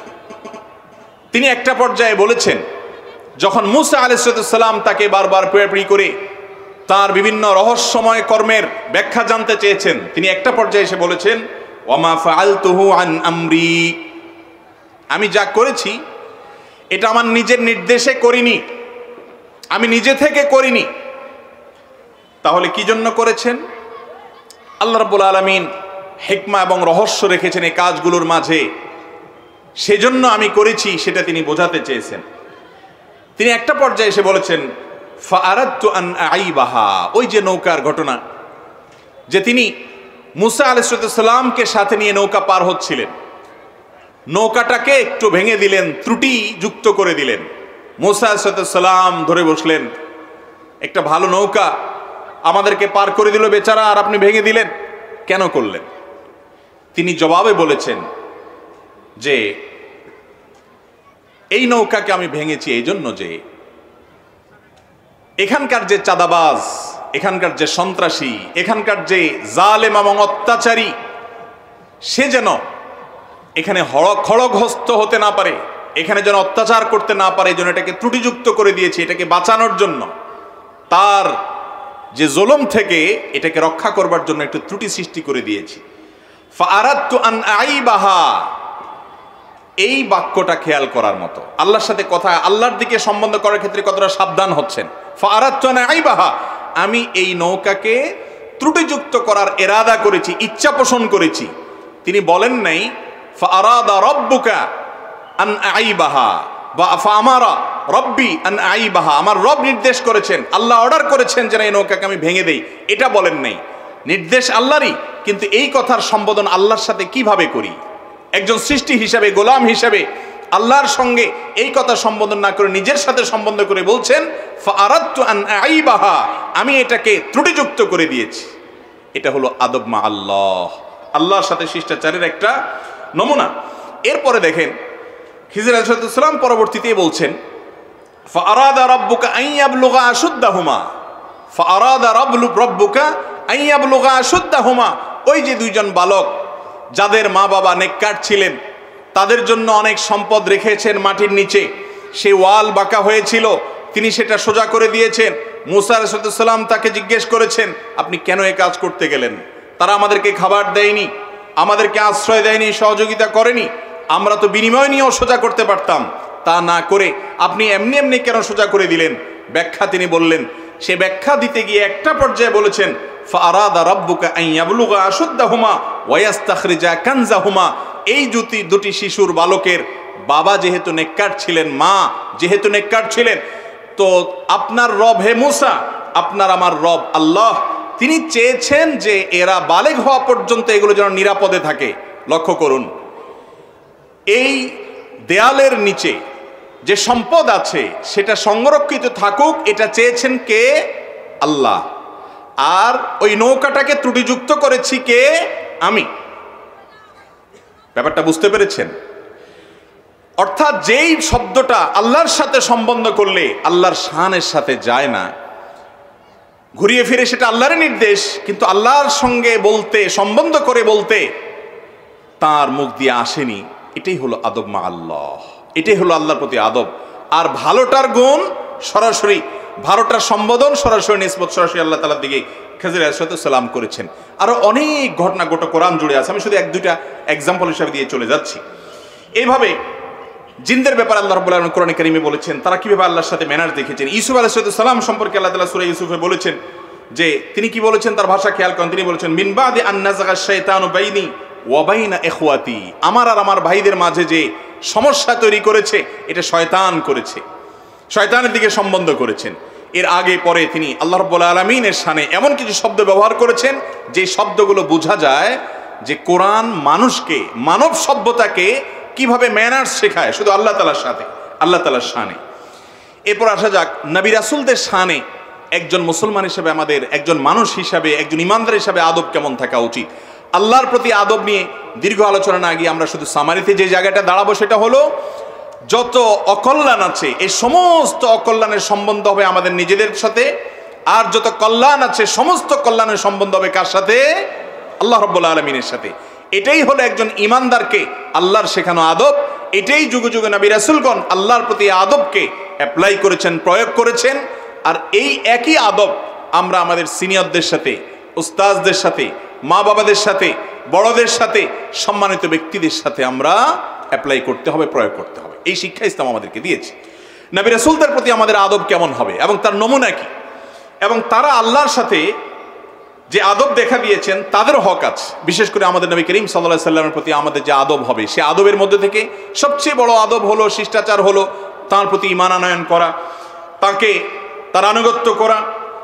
Speaker 1: তিনি একটা পর্যায়ে বলেছেন, যখন মুসা আলাইহিস সালাম তাকে বারবার পেড়াপিড়ি করে তার বিভিন্ন রহস্যময় কর্মের ব্যাখ্যা জানতে চেয়েছেন, তিনি একটা পর্যায়ে এসে বলেছেন, ওয়ামা ফাআলতুহু আন আমরি, আমি যা করেছি এটা আমার নিজের নির্দেশে করিনি, আমি নিজে থেকে করিনি। তাহলে কি জন্য করেছেন? আল্লাহ রাব্বুল আলামিন হিকমা এবং রহস্য রেখেছেন এই কাজগুলোর মাঝে, সেজন্য আমি করেছি, সেটা তিনি বোঝাতে চেয়েছেন। তিনি একটা পর্যায়ে এসে বলেছেন, ফাআরাদতু আন আইবাহা, ওই যে নৌকার ঘটনা, যে তিনি মুসা আলাইহিস সালামকে সাথে নিয়ে নৌকা পার হচ্ছিলেন, নৌকাটাকে একটু ভেঙে দিলেন, ত্রুটি যুক্ত করে দিলেন। মুসা আলাইহিস সালাম ধরে বসলেন, একটা ভালো নৌকা আমাদেরকে পার করে দিল বেচারা, আর আপনি ভেঙে দিলেন, কেন করলেন? তিনি জবাবে বলেছেন যে এই নৌকাকে আমি ভেঙেছি এই জন্য যে এখানকার যে চাঁদাবাজ, এখানকার যে সন্ত্রাসী, এখানকার যে জালেম এবং অত্যাচারী, সে যেন এখানে খড়গহস্ত হতে না পারে, এখানে যেন অত্যাচার করতে না পারে, এই জন্য এটাকে ত্রুটিযুক্ত করে দিয়েছি, এটাকে বাঁচানোর জন্য, তার যে জুলুম থেকে এটাকে রক্ষা করবার জন্য একটু ত্রুটি সৃষ্টি করে দিয়েছি। ফাআরাদতু আন আইবাহা, এই বাক্যটা খেয়াল করার মতো। আল্লাহর সাথে কথা, আল্লাহর দিকে সম্বন্ধ করার ক্ষেত্রে কতটা সাবধান হচ্ছেন। ফাআরাদতু আন আইবাহা, আমি এই নৌকাকে ত্রুটিযুক্ত করার ইরাদা করেছি, ইচ্ছা পোষণ করেছি। তিনি বলেন নাই ফাআরাদা রাব্বুকা আন আইবাহা বা ফাআমারা রব্বি আন আইবাহা, আমার রব নির্দেশ করেছেন, আল্লাহ অর্ডার করেছেন যেন এই নৌকাকে আমি ভেঙে দেই, এটা বলেন নাই। নির্দেশ আল্লাহরই, কিন্তু এই কথার সম্বোধন আল্লাহর সাথে কিভাবে করি? একজন সৃষ্টি হিসাবে, গোলাম হিসাবে আল্লাহর সঙ্গে এই কথা সম্বোধন না করে নিজের সাথে সম্বন্ধ করে বলছেন ফাআরাদতু আন আইবাহা, আমি এটাকে ত্রুটিযুক্ত করে দিয়েছি। এটা হলো আদব মা আল্লাহ, আল্লাহর সাথে শিষ্টাচারের একটা নমুনা। এরপরে দেখেন খিজির আলাইহিস সালাম পরবর্তীতে বলছেন, ফাআরাদা রাব্বুকা আন ইয়াবলুগা আশুদ্দাহুমা, ফাআরাদা রাব্বুকা আন ইয়াবলুগা আশুদ্দাহুমা, ওই যে দুইজন বালক যাদের মা বাবা নেককার ছিলেন, তাদের জন্য অনেক সম্পদ রেখেছেন মাটির নিচে, সেই ওয়াল বাঁকা হয়েছিল, তিনি সেটা সোজা করে দিয়েছেন। মুসা আলাইহিস সালাম তাকে জিজ্ঞেস করেছেন, আপনি কেন এই কাজ করতে গেলেন? তারা আমাদেরকে খাবার দেয়নি, আমাদেরকে আশ্রয় দেয়নি, সহযোগিতা করেনি, আমরা তো বিনিময় নিয়েও সোজা করতে পারতাম, তা না করে আপনি এমনি এমনি কেন সোজা করে দিলেন? ব্যাখ্যা তিনি বললেন, সে ব্যাখ্যা দিতে গিয়ে একটা পর্যায়ে বলেছেন ফাআরাদা রাব্বুকা আন ইয়াবলুগা আশুদ্দাহুমা ওয়া ইয়াস্তাখরিজা কানজাহুমা। এই দুটি দুটি শিশুর বালকের বাবা যেহেতু নেককার ছিলেন, মা যেহেতু নেককার ছিলেন, তো আপনার রব হে মূসা, আপনার আমার রব আল্লাহ, তিনি চেয়েছেন যে এরা বালেগ হওয়া পর্যন্ত এগুলো যেন নিরাপদে থাকে। লক্ষ্য করুন, এই দেয়ালের নিচে যে সম্পদ আছে সেটা সংরক্ষিত থাকুক, এটা চেয়েছেন কে? আল্লাহ। আর ওই নৌকাটাকে ত্রুটিযুক্ত করেছি কে? আমি। ব্যাপারটা বুঝতে পেরেছেন? অর্থাৎ যেই শব্দটা আল্লাহর সাথে সম্বন্ধ করলে আল্লাহর শানের সাথে যায় না, ঘুরিয়ে ফিরে সেটা আল্লাহর নির্দেশ, কিন্তু আল্লাহর সঙ্গে বলতে, সম্বন্ধ করে বলতে তার মুখ দিয়ে আসেনি। এটাই হলো আদব মা আল্লাহ, এটাই হলো আল্লাহর প্রতি আদব। আর ভালোটার গুণ সরাসরি, ভালোটার সম্বোধন সরাসরি নিসবত সরাসরি আল্লাহ তাআলার দিকে খেজর আলাইহিস সালাম করেছেন। আরো অনেক ঘটনা গোটা কোরআন জুড়ে আছে, আমি শুধু এক দুইটা এক্সাম্পল হিসাবে দিয়ে চলে যাচ্ছি। এইভাবে জিনদের ব্যাপারে আল্লাহ রাব্বুল আলামিন কোরআনে কারীমে বলেছেন তারা কিভাবে আল্লাহর সাথে ম্যানার্স দেখেছেন। ইউসুফ আলাইহিস সালাম সম্পর্কে আল্লাহ তাআলা সূরা ইউসুফে বলেছেন যে তিনি কি বলেছেন, তার ভাষা খেয়াল করেন। তিনি বলেছেন মিন বাদি আন নাযাগা শাইতানু বাইনি ওয়া বাইনা ইখওয়াতি, আমার আর আমার ভাইদের মাঝে যে সমস্যা তৈরি করেছে এটা শয়তান করেছে, শয়তানের দিকে সম্বন্ধ করেছেন। এর আগে পরে তিনি আল্লাহ রাব্বুল আলামিনের শানে এমন কিছু শব্দ ব্যবহার করেছেন যে শব্দগুলো বোঝা যায় যে কোরআন মানুষকে, মানব সভ্যতাকে কিভাবে ম্যানার্স শেখায়, শুধু আল্লাহ তাআলার সাথে, আল্লাহ তাআলার শানে। এরপর আসা যাক নবী রাসূলদের শানে একজন মুসলমান হিসেবে, আমাদের একজন মানুষ হিসাবে, একজন ইমানদার হিসাবে আদব কেমন থাকা উচিত। আল্লাহর প্রতি আদব নিয়ে দীর্ঘ আলোচনা না গিয়ে আমরা শুধু সামারিতে যে জায়গাটা দাঁড়াবো সেটা হলো যত অকল্যাণ আছে এই সমস্ত অকল্যাণের সম্বন্ধ হবে আমাদের নিজেদের সাথে, আর যত কল্যাণ আছে সমস্ত কল্যাণের সম্বন্ধ হবে কার সাথে? আল্লাহ রাব্বুল আলামিনের সাথে। এটাই হলো একজন ইমানদারকে আল্লাহর শেখানো আদব। এটাই যুগে যুগে নবী রাসূলগণ আল্লাহর প্রতি আদবকে অ্যাপ্লাই করেছেন, প্রয়োগ করেছেন। আর এই একই আদব আমরা আমাদের সিনিয়রদের সাথে, উস্তাজদের সাথে, মা বাবাদের সাথে, বড়দের সাথে, সম্মানিত ব্যক্তিদের সাথে আমরা অ্যাপ্লাই করতে হবে, প্রয়োগ করতে হবে। এই শিক্ষা ইসলাম আমাদেরকে দিয়েছে। নবী রাসূলদের প্রতি আমাদের আদব কেমন হবে এবং তার নমুনা কি, এবং তারা আল্লাহর সাথে যে আদব দেখা দিয়েছেন তাদেরও হক আছে। বিশেষ করে আমাদের নবী করিম সাল্লাল্লাহু আলাইহি সাল্লামের প্রতি আমাদের যে আদব হবে, সে আদবের মধ্যে থেকে সবচেয়ে বড় আদব হলো, শিষ্টাচার হলো তার প্রতি ঈমান আনয়ন করা, তাকে তার আনুগত্য করা,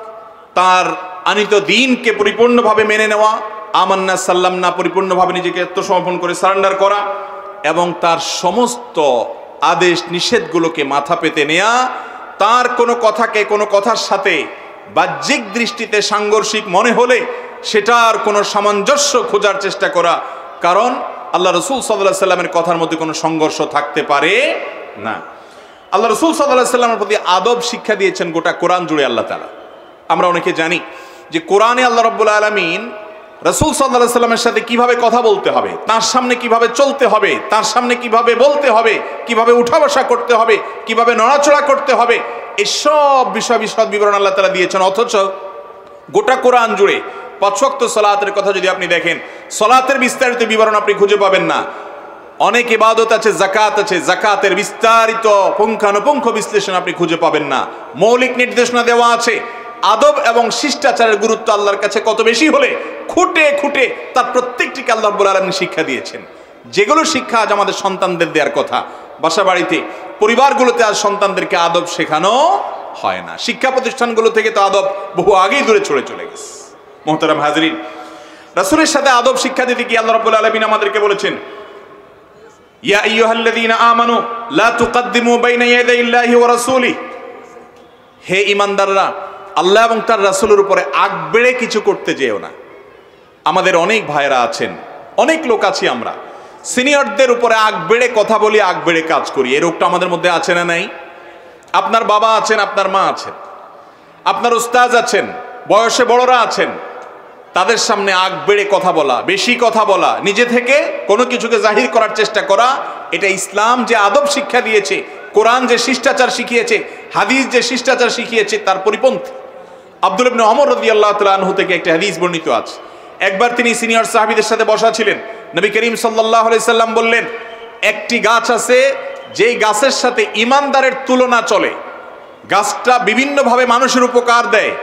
Speaker 1: তার আনিত দ্বীনকে পরিপূর্ণভাবে মেনে নেওয়া, আমান্না সাল্লামনা পরিপূর্ণভাবে নিজেকে আত্মসমর্পণ করে সারেন্ডার করা, এবং তার সমস্ত আদেশ নিষেধগুলোকে মাথা পেতে নেয়া, তার কোনো কথাকে কোনো কথার সাথে বাহ্যিক দৃষ্টিতে সাংঘর্ষিক মনে হলে সেটার কোনো সামঞ্জস্য খোঁজার চেষ্টা করা, কারণ আল্লাহ রাসূল সাল্লাল্লাহু আলাইহি সাল্লামের কথার মধ্যে কোনো সংঘর্ষ থাকতে পারে না। আল্লাহ রাসূল সাল্লাল্লাহু আলাইহি সাল্লামের প্রতি আদব শিক্ষা দিয়েছেন গোটা কোরআন জুড়ে আল্লাহ তাআলা। আমরা অনেকে জানি যে কোরআনে আল্লাহ রাব্বুল আলামিন রাসূল সাল্লাল্লাহু আলাইহি সাল্লামের সাথে কিভাবে কথা বলতে হবে, তার সামনে কিভাবে চলতে হবে, তার সামনে কিভাবে বলতে হবে, কিভাবে উঠা বসা করতে হবে, কিভাবে নড়াচড়া করতে হবে, এসব বিষয় বিশদ বিবরণ আল্লাহ তাআলা দিয়েছেন। অথচ গোটা কোরআন জুড়ে পাঁচ ওয়াক্ত সালাতের কথা যদি আপনি দেখেন, সালাতের বিস্তারিত বিবরণ আপনি খুঁজে পাবেন না। অনেক ইবাদত আছে, যাকাত আছে, যাকাতের বিস্তারিত পুঙ্খানুপুঙ্খ বিশ্লেষণ আপনি খুঁজে পাবেন না। মৌলিক নির্দেশনা দেওয়া আছে। আদব এবং শিষ্টাচারের গুরুত্ব আল্লাহর কাছে কত বেশি হলে খুঁটে খুঁটে তার প্রত্যেকটিকে আল্লাহ রাব্বুল আলামিন শিক্ষা দিয়েছেন। যেগুলো শিক্ষা আজ আমাদের সন্তানদের দেওয়ার কথা, বাসা বাড়িতে, পরিবারগুলোতে আজ সন্তানদেরকে আদব শেখানো হয় না। শিক্ষা প্রতিষ্ঠানগুলো থেকে তো আদব বহু আগেই দূরে ছড়ে চলে গেছে। মুহতারাম হাজরিন, রাসূলের সাথে আদব শিক্ষা দিতে গিয়ে আল্লাহ রাব্বুল আলামিন আমাদেরকে বলেছেন, ইয়া আইয়ুহাল্লাযীনা আমানু লা তুকদ্দিমু বাইনা ইয়াদাইল্লাহি ওয়া রাসূলিহি, হে ঈমানদাররা, আল্লাহ এবং তার রাসূলের উপরে আগ বেড়ে কিছু করতে যেও না। আমাদের অনেক ভাইরা আছেন, অনেক লোক আছি আমরা, সিনিয়রদের উপরে আগ বেড়ে কথা বলি, আগ বেড়ে কাজ করি। এই রোগটা আমাদের মধ্যে আছে না নাই? আপনার বাবা আছেন, আপনার মা আছেন, আপনার উস্তাজ আছেন, বয়সে বড়রা আছেন, তাদের সামনে আগ বেড়ে কথা বলা, বেশি কথা বলা, নিজে থেকে কোনো কিছুকে জাহির করার চেষ্টা করা, এটা ইসলাম যে আদব শিক্ষা দিয়েছে, কোরআন যে শিষ্টাচার শিখিয়েছে, হাদিস যে শিষ্টাচার শিখিয়েছে তার পরিপন্থী। আব্দুল ইবনে ওমর রাদিয়াল্লাহু তাআলা আনহু থেকে একটা হাদিস বর্ণিত আছে। একবার তিনি সিনিয়র সাহাবীদের সাথে বসা ছিলেন। নবী করিম সাল্লাল্লাহু আলাইহি সাল্লাম বললেন, একটি গাছ আছে যেই গাছের সাথে ঈমানদারের তুলনা চলে, গাছটা বিভিন্নভাবে মানুষের উপকার দেয়,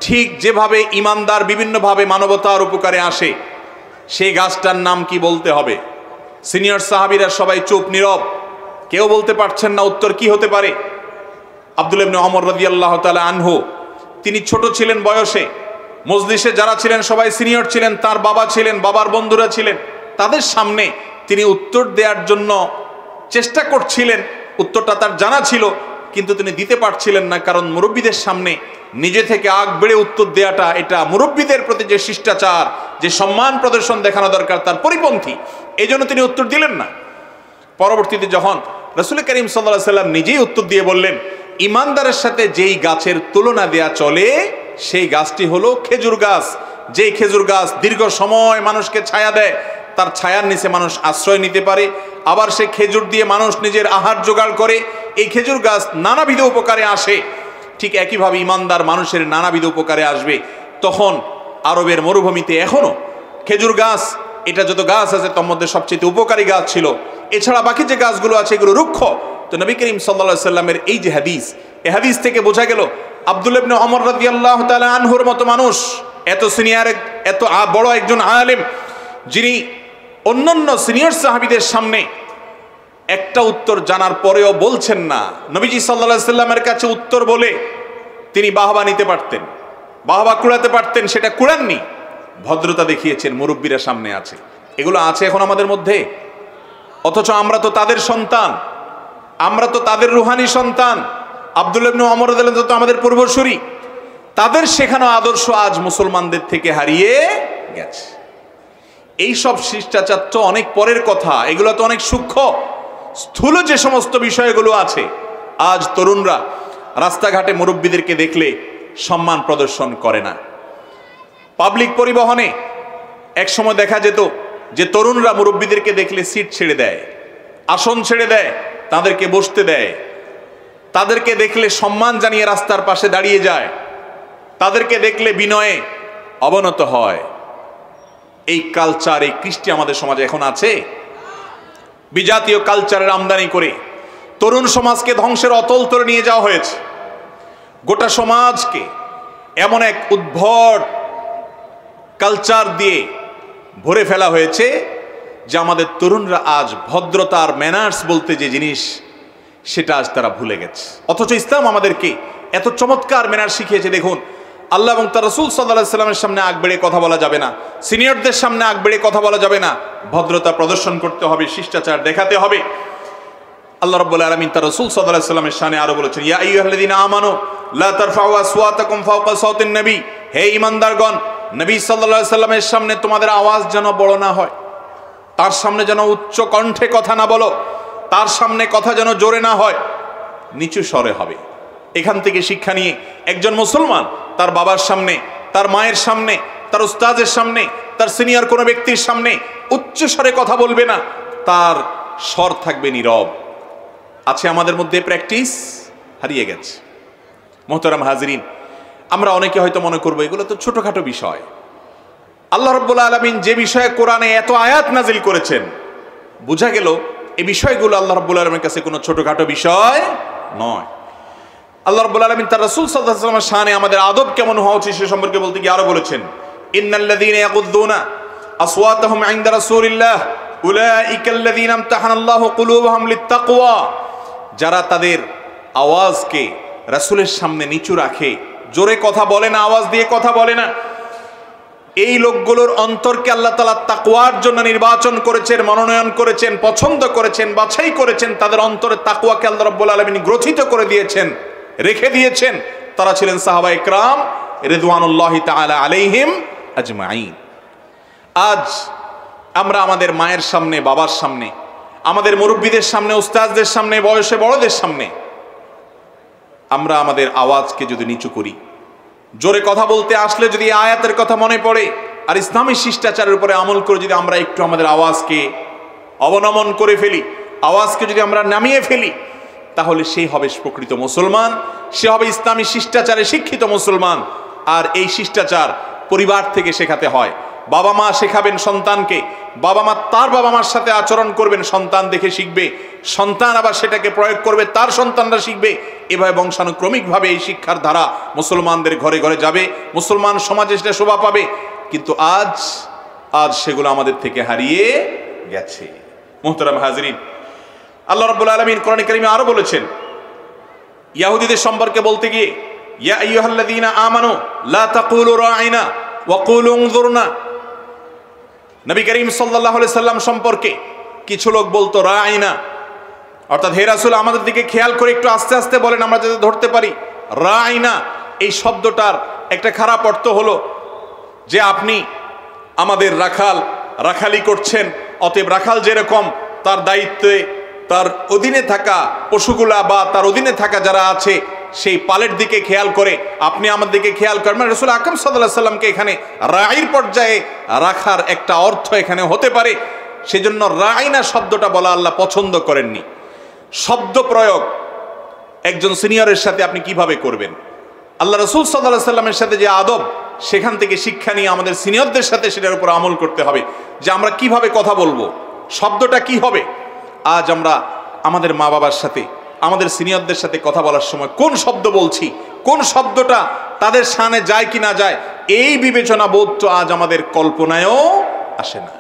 Speaker 1: ঠিক যেভাবে ইমানদার বিভিন্নভাবে মানবতার উপকারে আসে, সেই গাছটার নাম কি বলতে হবে? সিনিয়র সাহাবীরা সবাই চুপ নীরব, কেউ বলতে পারছেন না উত্তর কি হতে পারে। আব্দুল্লাহ ইবনে ওমর রাদিয়াল্লাহু তাআলা আনহু, তিনি ছোট ছিলেন বয়সে, মজলিসে যারা ছিলেন সবাই সিনিয়র ছিলেন, তার বাবা ছিলেন, বাবার বন্ধুরা ছিলেন, তাদের সামনে তিনি উত্তর দেওয়ার জন্য চেষ্টা করছিলেন। উত্তরটা তার জানা ছিল, কিন্তু তিনি দিতে পারছিলেন না, কারণ মুরব্বীদের সামনে নিজে থেকে আগ বেড়ে উত্তর দেওয়াটা এটা মুরব্বীদের প্রতি যে শিষ্টাচার, যে সম্মান প্রদর্শন দেখানো দরকার, তার পরিপন্থী। এই জন্য তিনি উত্তর দিলেন না। পরবর্তীতে যখন রাসূল করিম সাল্লাল্লাহু আলাইহি ওয়াসাল্লাম নিজেই উত্তর দিয়ে বললেন, ইমানদারের সাথে যেই গাছের তুলনা দেয়া চলে সেই গাছটি হলো খেজুর গাছ। যেই খেজুর গাছ দীর্ঘ সময় মানুষকে ছায়া দেয়, তার ছায়ার নিচে মানুষ আশ্রয় নিতে পারে, আবার সে খেজুর দিয়ে মানুষ নিজের আহার জোগাড় করে, এই খেজুর গাছ নানাবিধ উপকারে আসে। ঠিক একইভাবে ইমানদার মানুষের নানাবিধ উপকারে আসবে। তখন আরবের মরুভূমিতে এখনো খেজুর গাছ, এটা যত গাছ আছে তার মধ্যে সবচেয়ে উপকারী গাছ ছিল। এছাড়া বাকি যে গাছগুলো আছে এগুলো রুক্ষ। তো নবী করিম সাল্লাল্লাহু আলাইহি সাল্লামের এই যে হাদিস, এই হাদিস থেকে বোঝা গেল আব্দুল্লাহ ইবনে ওমর রাদিয়াল্লাহু তাআলা আনহুর মতো মানুষ, এত সিনিয়র, এত বড় একজন আলেম, যিনি অন্যান্য সিনিয়র সাহাবীদের সামনে একটা উত্তর জানার পরেও বলছেন না, নবীজি সাল্লাল্লাহু আলাইহি সাল্লামের কাছে উত্তর বলে তিনি বাহবা নিতে পারতেন, বাহবা কুড়াতে পারতেন, সেটা কুড়াননি। ভদ্রতা দেখিয়েছেন, মুরব্বীরা সামনে আছে। এগুলো আছে এখন আমাদের মধ্যে, অথচ আমরা তো তাদের সন্তান, আমরা তো তাদের রুহানি সন্তান। আব্দুল্লাহ ইবনে ওমর রাদিয়াল্লাহু তাআলা তো আমাদের পূর্বসূরি, তাদের শেখানো আদর্শ আজ মুসলমানদের থেকে হারিয়ে গেছে। এই সব শিষ্টাচার তো অনেক পরের কথা, এগুলো তো অনেক সূক্ষ্ম স্থূল যে সমস্ত বিষয়গুলো আছে। আজ তরুণরা রাস্তাঘাটে মুরব্বীদেরকে দেখলে সম্মান প্রদর্শন করে না। পাবলিক পরিবহনে এক সময় দেখা যেত যে তরুণরা মুরব্বীদেরকে দেখলে সিট ছেড়ে দেয়, আসন ছেড়ে দেয়, তাদেরকে বসতে দেয়, তাদেরকে দেখলে সম্মান জানিয়ে রাস্তার পাশে দাঁড়িয়ে যায়, তাদেরকে দেখলে বিনয়ে অবনত হয়। এই কালচার, এই কৃষ্টি আমাদের সমাজে এখন আছে। বিজাতীয় কালচারের আমদানি করে তরুণ সমাজকে ধ্বংসের অতল তলে নিয়ে যাওয়া হয়েছে। গোটা সমাজকে এমন এক উদ্ভট কালচার দিয়ে ভরে ফেলা হয়েছে যে আমাদের তরুণরা আজ ভদ্রতার ম্যানার্স বলতে যে জিনিস, সেটা আজ তারা ভুলে গেছে। অথচ ইসলাম আমাদেরকে এত চমৎকার ম্যানার্স শিখিয়েছে। দেখুন, আল্লাহ এবং তার রাসূল সাল্লাল্লাহু আলাইহি ওয়াসাল্লামের সামনে আগ বেড়ে কথা বলা যাবে না, সিনিয়রদের সামনে আগ বেড়ে কথা বলা যাবে না, ভদ্রতা প্রদর্শন করতে হবে, শিষ্টাচার দেখাতে হবে। আল্লাহ রাব্বুল আলামিন তার রাসূল সাল্লাল্লাহু আলাইহি ওয়াসাল্লামের শানে আরো বলেছেন, ইয়া আইয়ুহাল্লাযীনা আমানু লা তারফাউ আসওয়াতাকুম ফাওকা সাওতিন নবী, হে ঈমানদারগণ, নবী সাল্লাল্লাহু আলাইহি ওয়াসাল্লামের সামনে তোমাদের আওয়াজ যেন বড় না হয়, তার সামনে যেন উচ্চ কণ্ঠে কথা না বলো, তার সামনে কথা যেন জোরে না হয়, নিচু স্বরে হবে। এখান থেকে শিক্ষা নিয়ে একজন মুসলমান তার বাবার সামনে, তার মায়ের সামনে, তার উস্তাদের সামনে, তার সিনিয়র কোনো ব্যক্তির সামনে উচ্চ স্বরে কথা বলবে না, তার স্বর থাকবে নীরব। আছে আমাদের মধ্যে প্র্যাকটিস, হারিয়ে গেছে। মোহতারাম হাজরিন, আমরা অনেকে হয়তো মনে করবো এগুলো তো ছোটখাটো বিষয়। আল্লাহ রাব্বুল আলামিন যে বিষয়ে কোরআনে এত আয়াত নাজিল করেছেন, বোঝা গেল এই বিষয়গুলো আল্লাহ রাব্বুল আলামিনের কাছে কোনো ছোটখাটো বিষয় নয়। আল্লাহ রাব্বুল আলামিন তার রাসূল সাল্লাল্লাহু আলাইহি ওয়াসাল্লামের শানে আমাদের আদব কেমন হওয়া উচিত সে সম্পর্কে বলতে গিয়ে আরো বলেছেন, ইন্নাল্লাযীনা ইয়াগুদ্দুনা আসওয়াতাহুম ইনদা রাসূলিল্লাহ উলাইকাল্লাযীনা ইমতাহানাল্লাহু কুলুবুহুম লিত্তাকওয়া, যারা তাদের আওয়াজকে রাসূলের সামনে নিচু রাখে, জোরে কথা বলে না, আওয়াজ দিয়ে কথা বলে না, এই লোকগুলোর অন্তরকে আল্লাহ তাআলা তাকওয়ার জন্য নির্বাচন করেছেন, মনোনয়ন করেছেন, পছন্দ করেছেন, বাছাই করেছেন। তাদের অন্তরে তাকওয়াকে আল্লাহ রাব্বুল আলামিন গ্রথিত করে দিয়েছেন, রেখে দিয়েছেন। তারা ছিলেন সাহাবায়ে কেরাম রিদওয়ানুল্লাহি তাআলা আলাইহিম আজমাইন। আজ আমরা আমাদের মায়ের সামনে, বাবার সামনে, আমাদের মুরব্বীদের সামনে, উস্তাদদের সামনে, বয়সে বড়দের সামনে আমরা আমাদের আওয়াজকে যদি নিচু করি, জোরে কথা বলতে আসলে যদি আয়াতের কথা মনে পড়ে আর ইসলামী শিষ্টাচারের উপরে আমল করে যদি আমরা একটু আমাদের আওয়াজকে অবনমন করে ফেলি, আওয়াজকে যদি আমরা নামিয়ে ফেলি, তাহলে সেই হবে প্রকৃত মুসলমান, সে হবে ইসলামী শিষ্টাচারে শিক্ষিত মুসলমান। আর এই শিষ্টাচার পরিবার থেকে শেখাতে হয়। বাবা মা শেখাবেন সন্তানকে বাবা মা তার বাবা মার সাথে আচরণ করবেন, সন্তান দেখে শিখবে, সন্তান আবার সেটাকে প্রয়োগ করবে, তার সন্তানরা শিখবে। এভাবে বংশানুক্রমিকভাবে এই শিক্ষার ধারা মুসলমানদের ঘরে ঘরে যাবে, মুসলমান সমাজে সেটা শোভা পাবে। কিন্তু আজ আজ সেগুলো আমাদের থেকে হারিয়ে গেছে। মুহতারাম হাজরিন, আল্লাহ রাব্বুল আলামিন কোরআনে কারিমে আরো বলেছেন ইহুদীদের সম্পর্কে বলতে গিয়ে, ইয়া আইয়ুহাল্লাযীনা আমানু লা তাকুলু রাঈনা ওয়া কুলু উনজুরনা। নবী করিম সাল্লাল্লাহু আলাইহি সাল্লাম সম্পর্কে কিছু লোক বলতো রাঈনা, অর্থাৎ হে রাসূল আমাদের দিকে খেয়াল করে একটু আস্তে আস্তে বলেন আমরা যাতে ধরতে পারি। রাঈনা এই শব্দটার একটা খারাপ অর্থ হলো যে আপনি আমাদের রাখাল, রাখালি করছেন, অতএব রাখাল যেরকম তার দায়িত্বে তার অধীনে থাকা পশুগুলা বা তার অধীনে থাকা যারা আছে সেই পালের দিকে খেয়াল করে আপনি আমার দিকে খেয়াল করেন। মানে রাসূল আকরাম সাল্লাল্লাহু আলাইহি সাল্লামকে এখানে রাঈর পর্যায়ে রাখার একটা অর্থ এখানে হতে পারে, সেজন্য রাঈনা শব্দটা বলা আল্লাহ পছন্দ করেননি। শব্দ প্রয়োগ একজন সিনিয়রের সাথে আপনি কিভাবে করবেন, আল্লাহ রাসূল সাল্লাল্লাহু আলাইহি সাল্লামের সাথে যে আদব, সেখান থেকে শিক্ষা নিয়ে আমাদের সিনিয়রদের সাথে সেটার উপর আমল করতে হবে যে আমরা কিভাবে কথা বলবো, শব্দটা কি হবে। আজ আমরা আমাদের মা বাবার সাথে, আমাদের সিনিয়রদের সাথে কথা বলার সময় কোন শব্দ বলছি, কোন শব্দটা তাদের শানে যায় কি না যায়, এই বিবেচনা বোধ তো আজ আমাদের কল্পনায়ও আসে না।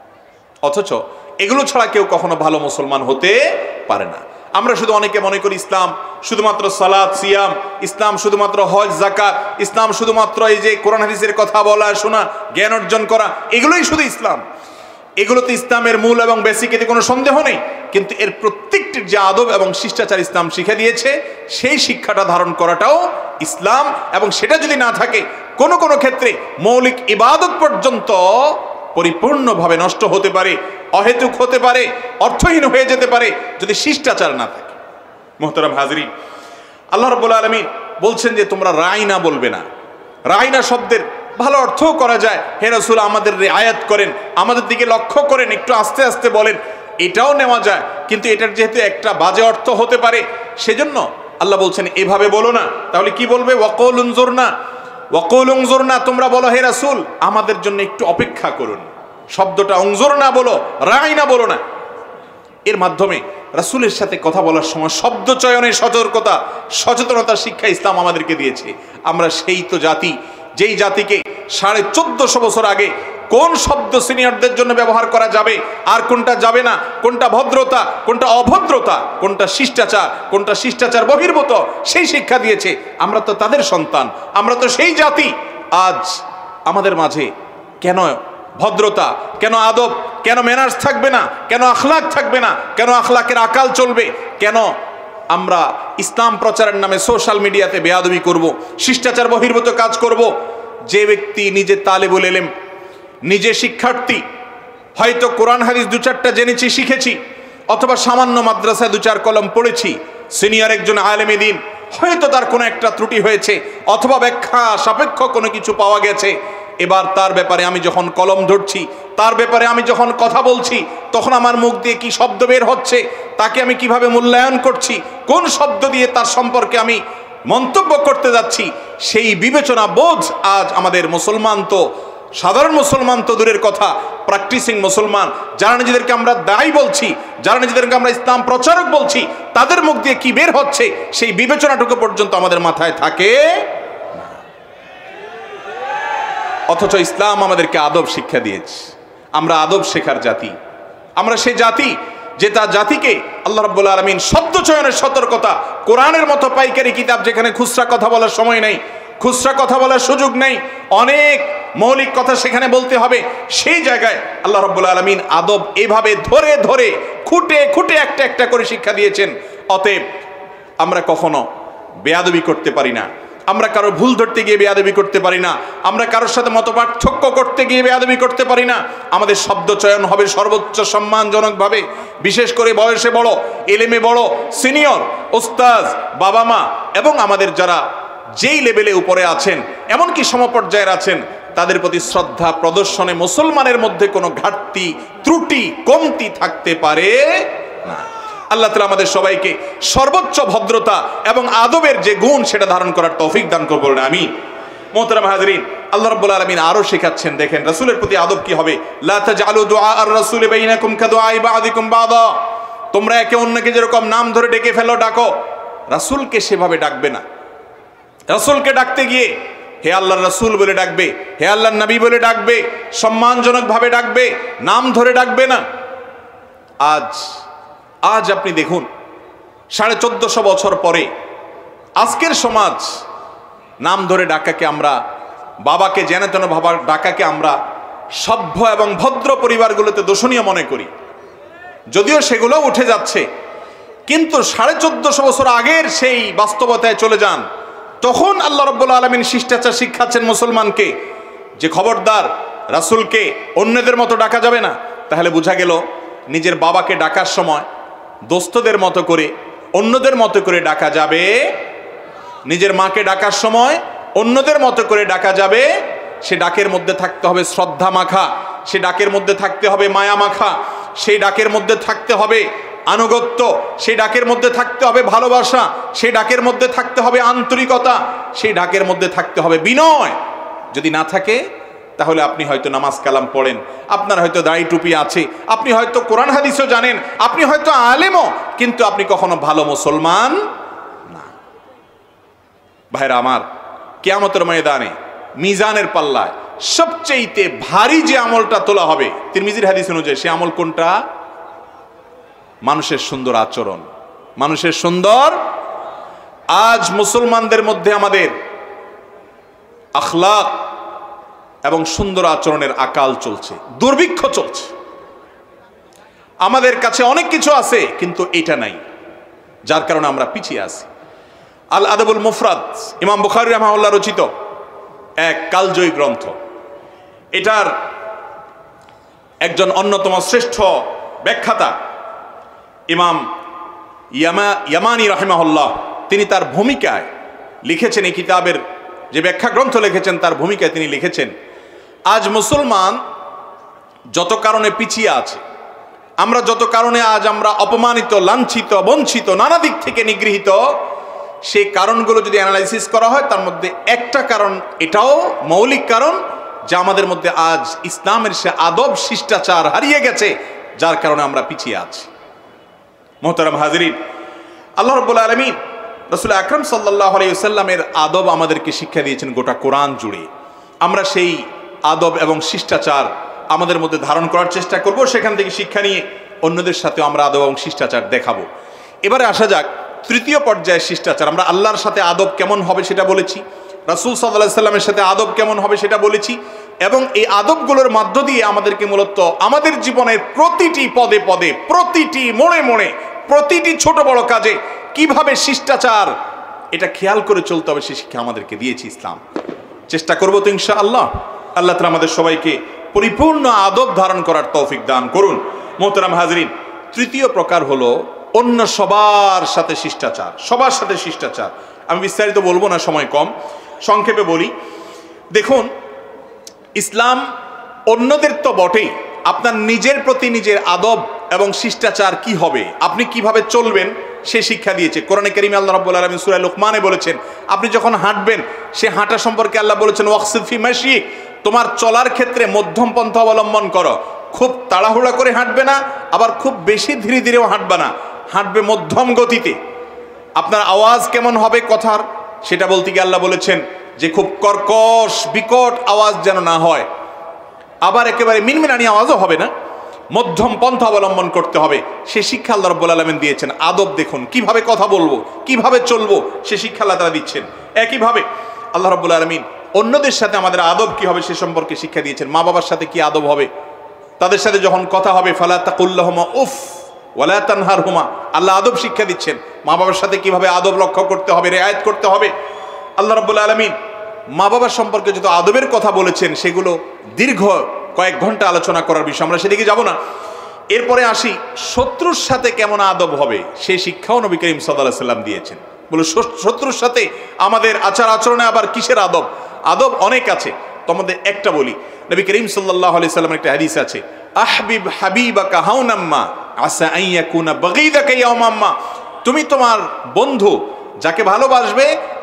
Speaker 1: অথচ এগুলো ছাড়া কেউ কখনো ভালো মুসলমান হতে পারে না। আমরা শুধু অনেকে মনে করি ইসলাম শুধুমাত্র সালাত সিয়াম, ইসলাম শুধুমাত্র হজ যাকাত, ইসলাম শুধুমাত্র এই যে কোরআন হাদিসের কথা বলা শোনা জ্ঞান অর্জন করা, এগুলোই শুধু ইসলাম। এগুলোতে ইসলামের মূল এবং বেসিক, এতে কোনো সন্দেহ নেই। কিন্তু এর প্রত্যেকটির যে আদব এবং শিষ্টাচার ইসলাম শিখে দিয়েছে, সেই শিক্ষাটা ধারণ করাটাও ইসলাম। এবং সেটা যদি না থাকে, কোনো কোনো ক্ষেত্রে মৌলিক ইবাদত পর্যন্ত পরিপূর্ণভাবে নষ্ট হতে পারে, অহেতুক হতে পারে, অর্থহীন হয়ে যেতে পারে যদি শিষ্টাচার না থাকে। মুহতারাম হাজরিন, আল্লাহ রাব্বুল আলামিন বলছেন যে তোমরা রাঈনা বলবে না। রাঈনা শব্দের ভালো অর্থও করা যায়, হে রাসূল আমাদের রিআয়াত করেন, আমাদের দিকে লক্ষ্য করেন, একটু আস্তে আস্তে বলেন, এটাও নেওয়া যায়। কিন্তু এটার যেহেতু একটা বাজে অর্থ হতে পারে, সেজন্য আল্লাহ বলছেন এভাবে বলো না। তাহলে কি বলবে? ওয়াকুল উনজুরনা, ওয়াকুল উনজুরনা, তোমরা বলো হে রাসূল আমাদের জন্য একটু অপেক্ষা করুন। শব্দটা উনজুরনা বলো, রাঈনা বলো না। এর মাধ্যমে রাসূলের সাথে কথা বলার সময় শব্দ চয়নের সতর্কতা, সচেতনতার শিক্ষা ইসলাম আমাদেরকে দিয়েছে। আমরা সেই তো জাতি, যেই জাতিকে সাড়ে চোদ্দশো বছর আগে কোন শব্দ সিনিয়রদের জন্য ব্যবহার করা যাবে আর কোনটা যাবে না, কোনটা ভদ্রতা, কোনটা অভদ্রতা, কোনটা শিষ্টাচার, কোনটা শিষ্টাচার বহির্ভূত, সেই শিক্ষা দিয়েছে। আমরা তো তাদের সন্তান, আমরা তো সেই জাতি। আজ আমাদের মাঝে কেন ভদ্রতা, কেন আদব, কেন ম্যানার্স থাকবে না, কেন আখলাক থাকবে না, কেন আখলাকের আকাল চলবে, কেন আমরা ইসলাম প্রচারের নামে সোশ্যাল মিডিয়াতে বেয়াদবি করব, শিষ্টাচার বহির্ভূত কাজ করব। যে ব্যক্তি নিজে তালেবুল ইলম, নিজে শিক্ষার্থী, হয়তো কোরআন হাদিস দু চারটা জেনেছি শিখেছি, অথবা সামান্য মাদ্রাসায় দু চার কলম পড়েছি, সিনিয়র একজন আলেমে দ্বীন, হয়তো তার কোনো একটা ত্রুটি হয়েছে অথবা ব্যাখ্যা সাপেক্ষ কোনো কিছু পাওয়া গেছে। এবার তার ব্যাপারে আমি যখন কলম ধরছি, তার ব্যাপারে আমি যখন কথা বলছি, তখন আমার মুখ দিয়ে কি শব্দ বের হচ্ছে, তাকে আমি কিভাবে মূল্যায়ন করছি, কোন শব্দ দিয়ে তার সম্পর্কে আমি মন্তব্য করতে যাচ্ছি, সেই বিবেচনা বোধ আজ আমাদের মুসলমান, তো সাধারণ মুসলমান তো দূরের কথা, প্র্যাকটিসিং মুসলমান যারা নিজেদেরকে আমরা দায়ী বলছি, যারা নিজেদেরকে আমরা ইসলাম প্রচারক বলছি, তাদের মুখ দিয়ে কি বের হচ্ছে সেই বিবেচনাটুকু পর্যন্ত আমাদের মাথায় থাকে। অথচ ইসলাম আমাদেরকে আদব শিক্ষা দিয়েছে। আমরা আদব শেখার জাতি, আমরা সেই জাতি যে তার জাতিকে আল্লাহ রাব্বুল আলামিন শব্দ চয়নের সতর্কতা, কোরআনের মতো পাইকারি কিতাব যেখানে খুচরা কথা বলার সময় নেই, খুচরা কথা বলার সুযোগ নেই, অনেক মৌলিক কথা সেখানে বলতে হবে, সেই জায়গায় আল্লাহ রাব্বুল আলামিন আদব এভাবে ধরে ধরে খুঁটে খুঁটে একটা একটা করে শিক্ষা দিয়েছেন। অতএব আমরা কখনো বেয়াদবি করতে পারি না, আমরা কারো ভুল ধরতে গিয়ে বেয়াদবি করতে পারি না, আমরা কারোর সাথে মতপার্থক্য করতে গিয়ে বেয়াদবি করতে পারি না। আমাদের শব্দ চয়ন হবে সর্বোচ্চ সম্মানজনকভাবে, বিশেষ করে বয়সে বড়, এলেমে বড়, সিনিয়র, ওস্তাজ, বাবা মা এবং আমাদের যারা যেই লেভেলে উপরে আছেন, এমনকি সমপর্যায়ের আছেন, তাদের প্রতি শ্রদ্ধা প্রদর্শনে মুসলমানের মধ্যে কোনো ঘাটতি, ত্রুটি, কমতি থাকতে পারে না। আল্লাহ তাআলা আমাদের সবাইকে সর্বোচ্চ ভদ্রতা এবং আদবের যে গুণ সেটা ধারণ করার তৌফিক দান করুন, আমিন। মুহতারাম হাজরিন, আল্লাহ রাব্বুল আলামিন আরো শেখাচ্ছেন, দেখেন রাসূলের প্রতি আদব কি হবে। লা তাজআলু দুআ আর-রাসূলি বাইনাকুম কাদুআই বা'দিকুম বা'দা, তোমরা একে অন্যকে যেরকম নাম ধরে ডেকে ফেলো ডাকো, রাসূলকে সেভাবে ডাকবে না। রাসূলকে ডাকতে গিয়ে হে আল্লাহর রাসূল বলে ডাকবে, হে আল্লাহর নবী বলে ডাকবে, সম্মানজনকভাবে ডাকবে, নাম ধরে ডাকবে না। আজ আজ আপনি দেখুন সাড়ে চোদ্দশো বছর পরে আজকের সমাজ নাম ধরে ডাকাকে আমরা, বাবাকে যেন তেন বাবা ডাকাকে আমরা সভ্য এবং ভদ্র পরিবারগুলোতে দোষণীয় মনে করি, যদিও সেগুলো উঠে যাচ্ছে। কিন্তু সাড়ে চোদ্দশো বছর আগের সেই বাস্তবতায় চলে যান, তখন আল্লাহ রাব্বুল আলামিন শিষ্টাচার শিক্ষাচ্ছেন মুসলমানকে যে খবরদার রাসূলকে অন্যদের মতো ডাকা যাবে না। তাহলে বোঝা গেল নিজের বাবাকে ডাকার সময় দোস্তদের মতো করে, অন্যদের মতো করে ডাকা যাবে। নিজের মাকে ডাকার সময় অন্যদের মতো করে ডাকা যাবে। সে ডাকের মধ্যে থাকতে হবে শ্রদ্ধা মাখা, সে ডাকের মধ্যে থাকতে হবে মায়া মাখা, সেই ডাকের মধ্যে থাকতে হবে আনুগত্য, সেই ডাকের মধ্যে থাকতে হবে ভালোবাসা, সেই ডাকের মধ্যে থাকতে হবে আন্তরিকতা, সেই ডাকের মধ্যে থাকতে হবে বিনয়। যদি না থাকে তাহলে আপনি হয়তো নামাজ কালাম পড়েন, আপনার হয়তো দাড়ি টুপি আছে, আপনি হয়তো কোরআন হাদিসও জানেন, আপনি হয়তো আলেমও, কিন্তু আপনি কখনো ভালো মুসলমান না। ভাইরা আমার, কিয়ামতের ময়দানে মিজানের পাল্লায় সবচেয়ে ভারী যে আমলটা তোলা হবে তিরমিজির হাদিস অনুযায়ী, সে আমল কোনটা? মানুষের সুন্দর আচরণ, মানুষের সুন্দর। আজ মুসলমানদের মধ্যে আমাদের আখলাক এবং সুন্দর আচরণের আকাল চলছে, দুর্ভিক্ষ চলছে। আমাদের কাছে অনেক কিছু আছে কিন্তু এটা নাই, যার কারণে আমরা পিছিয়ে আছি। আল আদবুল মুফরাদ ইমাম বুখারী রাহিমাহুল্লাহ রচিত এক কালজয়ী গ্রন্থ। এটার একজন অন্যতম শ্রেষ্ঠ ব্যাখ্যাতা ইমাম ইয়ামা ইয়ামানি রাহিমাহুল্লাহ, তিনি তার ভূমিকায় লিখেছেন, এই কিতাবের যে ব্যাখ্যা গ্রন্থ লিখেছেন তার ভূমিকায় তিনি লিখেছেন, আজ মুসলমান যত কারণে পিছিয়ে আছে, আমরা যত কারণে আজ আমরা অপমানিত, লাঞ্ছিত, বঞ্চিত, নানা দিক থেকে নিগৃহীত, সেই কারণগুলো যদি অ্যানালাইসিস করা হয় তার মধ্যে একটা কারণ, এটাও মৌলিক কারণ, যে আমাদের মধ্যে আজ ইসলামের সে আদব শিষ্টাচার হারিয়ে গেছে, যার কারণে আমরা পিছিয়ে আছি। মোহতারাম হাজিরিন, আল্লাহ রাব্বুল আলামিন রাসূল আকরাম সাল্লাল্লাহু আলাইহি ওয়াসাল্লামের আদব আমাদেরকে শিক্ষা দিয়েছেন গোটা কোরআন জুড়ে। আমরা সেই আদব এবং শিষ্টাচার আমাদের মধ্যে ধারণ করার চেষ্টা করব, সেখান থেকে শিক্ষা নিয়ে অন্যদের সাথেও আমরা আদব এবং শিষ্টাচার দেখাবো। এবারে আসা যাক তৃতীয় পর্যায়ের শিষ্টাচার। আমরা আল্লাহর সাথে আদব কেমন হবে সেটা বলেছি, রাসূল সাল্লাল্লাহু আলাইহি সাল্লামের সাথে আদব কেমন হবে সেটা বলেছি, এবং এই আদবগুলোর মধ্য দিয়ে আমাদেরকে মূলত আমাদের জীবনের প্রতিটি পদে পদে, প্রতিটি মোড়ে মোড়ে, প্রতিটি ছোট বড় কাজে কিভাবে শিষ্টাচার এটা খেয়াল করে চলতে হবে সে শিক্ষা আমাদেরকে দিয়েছে ইসলাম। চেষ্টা করবো তো ইনশাআল্লাহ। আল্লাহ তাআলা আমাদের সবাইকে পরিপূর্ণ আদব ধারণ করার তৌফিক দান করুন। মোহতারাম হাজরিন, তৃতীয় প্রকার হলো অন্য সবার সাথে শিষ্টাচার, সবার সাথে শিষ্টাচার। আমি বিস্তারিত বলবো না, সময় কম, সংক্ষেপে বলি। দেখুন, ইসলাম অন্যদের তো বটেই, আপনার নিজের প্রতি নিজের আদব এবং শিষ্টাচার কি হবে, আপনি কিভাবে চলবেন সে শিক্ষা দিয়েছে। কোরআনে কারীমে আল্লাহ রাব্বুল আলামিন সূরা লুকমানে বলেছেন, আপনি যখন হাঁটবেন সে হাঁটা সম্পর্কে আল্লাহ বলেছেন ওয়াকসিদ ফি মাশিক, তোমার চলার ক্ষেত্রে মধ্যম পন্থা অবলম্বন করো। খুব তাড়াহুড়া করে হাঁটবে না, আবার খুব বেশি ধীরে ধীরেও হাঁটবে না, হাঁটবে মধ্যম গতিতে। আপনার আওয়াজ কেমন হবে কথার, সেটা বলতে গিয়ে আল্লাহ বলেছেন যে খুব কর্কশ বিকট আওয়াজ যেন না হয়, আবার একেবারে মিনমিনানি আওয়াজও হবে না, মধ্যম পন্থা অবলম্বন করতে হবে। সে শিক্ষা আল্লাহ রাব্বুল আলামিন দিয়েছেন। আদব দেখুন, কিভাবে কথা বলবো, কিভাবে চলবো, সে শিক্ষা আল্লাহ তাআলা দিচ্ছেন। একইভাবে আল্লাহ রাব্বুল আলামিন অন্যদের সাথে আমাদের আদব কি হবে সে সম্পর্কে শিক্ষা দিয়েছেন। মা বাবার সাথে কি আদব হবে, তাদের সাথে যখন কথা হবে ফালা তাকুল্লাহুমা উফ ওয়ালা তানহারহুমা, আল্লাহ আদব শিক্ষা দিচ্ছেন। মা বাবার সাথে কিভাবে আদব রক্ষা করতে হবে, রেয়ায়েত করতে হবে। আল্লাহ রাব্বুল আলামিন মা বাবার সম্পর্কে যত আদবের কথা বলেছেন সেগুলো দীর্ঘ কয়েক ঘন্টা আলোচনা করার বিষয়, আমরা সেদিকে যাব না। এরপরে আসি শত্রুর সাথে কেমন আদব হবে, সেই শিক্ষাও নবী করিম সাল্লাল্লাহু আলাইহি সাল্লাম দিয়েছেন। বলে শত্রুর সাথে আমাদের আচার আচরণে আবার কিসের আদব, আদব অনেক আছে, তোমাদের একটা বলি। নবী করিম সাল্লাল্লাহু আলাইহি সাল্লামের একটা হাদিস আছে, আহবিব হাবিবাকা হাউনাম্মা আসা আন ইয়াকুনা বাগীদাকা ইয়াউমাম্মা, তুমি তোমার বন্ধু যাকে ভালোবাসবে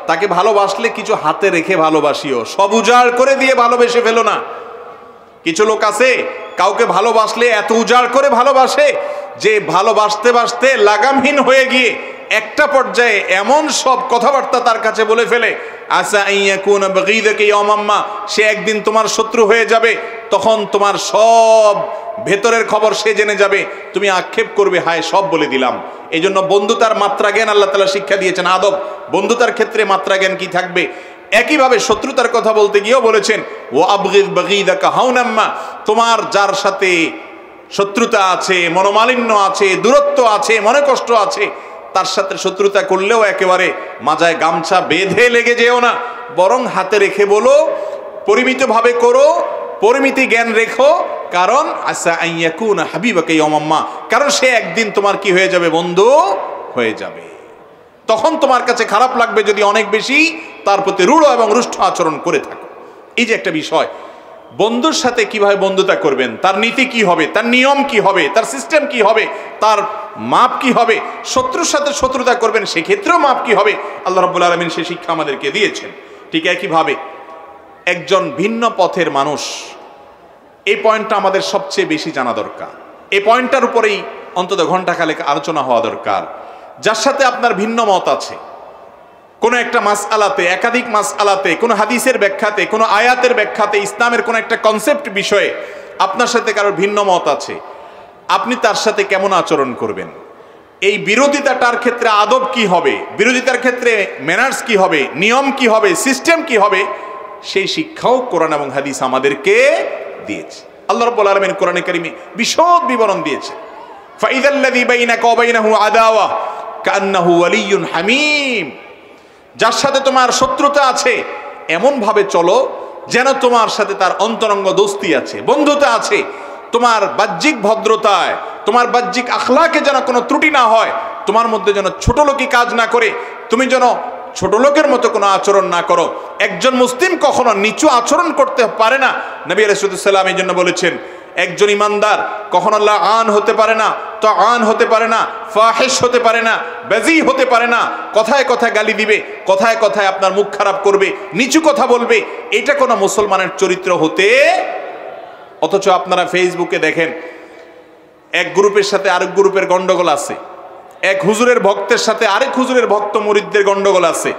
Speaker 1: তাকে ভালোবাসলে কিছু হাতে রেখে ভালোবাসিও, সব উজাড় করে দিয়ে ভালোবেসে ফেলো না। কিছু লোক আছে কাউকে ভালোবাসলে এত উজাড় করে ভালোবাসে যে ভালোবাসতে বাসতে লাগামহীন হয়ে গিয়ে একটা পর্যায়ে এমন সব কথাবার্তা তার কাছে বলে ফেলে, আসা আইয়াকুন বাগীদাকা ইয়াওমাম্মা, সে একদিন তোমার শত্রু হয়ে যাবে, তখন তোমার সব ভেতরের খবর সে জেনে যাবে, তুমি আক্ষেপ করবে, হায় সব বলে দিলাম। এই জন্য বন্ধুতার মাত্রা জ্ঞান আল্লাহ তাআলা শিক্ষা দিয়েছেন, আদব। বন্ধুতার ক্ষেত্রে মাত্রা জ্ঞান কি থাকবে? একইভাবে শত্রুতার কথা বলতে গিয়েও বলেছেন, ও আবগিদ বাগীদাকা হাওনাম্মা, তোমার যার সাথে শত্রুতা আছে, মনোমালিন্য আছে, দূরত্ব আছে, মনে কষ্ট আছে, তার সাথে শত্রুতা করলেও একেবারে মাজায় গামছা বেঁধে লেগে যেও না, বরং হাতে রেখে বলো, পরিমিতভাবে করো, পরিমিতি জ্ঞান রেখো। কারণ আসা আইয়াকুনা হাবিবাকা ইয়াওমাম্মা, কারণ সে একদিন তোমার কি হয়ে যাবে? বন্ধু হয়ে যাবে। তখন তোমার কাছে খারাপ লাগবে যদি অনেক বেশি তার প্রতি রূঢ় এবং রুষ্ট আচরণ করে থাকো। এই যে একটা বিষয়, বন্ধুর সাথে কিভাবে বন্ধুতা করবেন, তার নীতি কি হবে, তার নিয়ম কি হবে, তার সিস্টেম কি হবে, তার মাপ কি হবে। শত্রুর সাথে শত্রুতা করবেন, সেক্ষেত্রেও মাপ কি হবে, আল্লাহ রাব্বুল আলামিন সেই শিক্ষা আমাদেরকে দিয়েছেন। ঠিক একইভাবে একজন ভিন্ন পথের মানুষ, এই পয়েন্টটা আমাদের সবচেয়ে বেশি জানা দরকার। এই পয়েন্টটার উপরেই অন্তত ঘণ্টাখানেক আলোচনা হওয়া দরকার। যার সাথে আপনার ভিন্ন মত আছে, কোনো একটা মাসআলাতে, একাধিক মাসআলাতে, কোনো হাদিসের ব্যাখ্যাতে, কোনো আয়াতের ব্যাখ্যাতে, ইসলামের কোনো একটা কনসেপ্ট বিষয়ে আপনার সাথে কারোর ভিন্ন মত আছে, আপনি তার সাথে কেমন আচরণ করবেন? এই বিরোধিতাটার ক্ষেত্রে আদব কি হবে, বিরোধিতার ক্ষেত্রে ম্যানার্স কি হবে, নিয়ম কি হবে, সিস্টেম কি হবে, সেই শিক্ষাও কোরআন এবং হাদিস আমাদেরকে দিয়েছে। আল্লাহ রাব্বুল আলামিন কোরআনে কারিমে বিশদ বিবরণ দিয়েছে, ফাইযাল্লাযী বাইনাকা ওয়া বাইনাহু আদাওয়া কান্নাহু ওয়ালিয়্যুন হামীম, যার সাথে তোমার শত্রুতা আছে এমন ভাবে চলো যেন তোমার সাথে তার অন্তরঙ্গ দোস্তি আছে, বন্ধুতা আছে। তোমার বাহ্যিক ভদ্রতায়, তোমার বাহ্যিক আখলাকে যেন কোনো ত্রুটি না হয়, তোমার মধ্যে যেন ছোট লোকই কাজ না করে, তুমি যেন ছোট লোকের মতো কোনো আচরণ না করো। একজন মুসলিম কখনো নিচু আচরণ করতে পারে না। নবী আলাইহিস সালাম এই জন্য বলেছেন, একজন ইমানদার কখনো আল্লাহ আন হতে পারে না, তো আন হতে পারে না, ফাহিশ হতে পারে না, বেজি হতে পারে না, কথায় কথায় গালি দিবে, কথায় কথায় আপনার মুখ খারাপ করবে, নিচু কথা বলবে, এটা কোনো মুসলমানের চরিত্র হতে। অথচ আপনারা ফেসবুকে দেখেন, এক গ্রুপের সাথে আরেক গ্রুপের গন্ডগোল আছে, এক হুজুরের ভক্তের সাথে আরেক হুজুরের ভক্ত মুরিদদের গন্ডগোল আছে,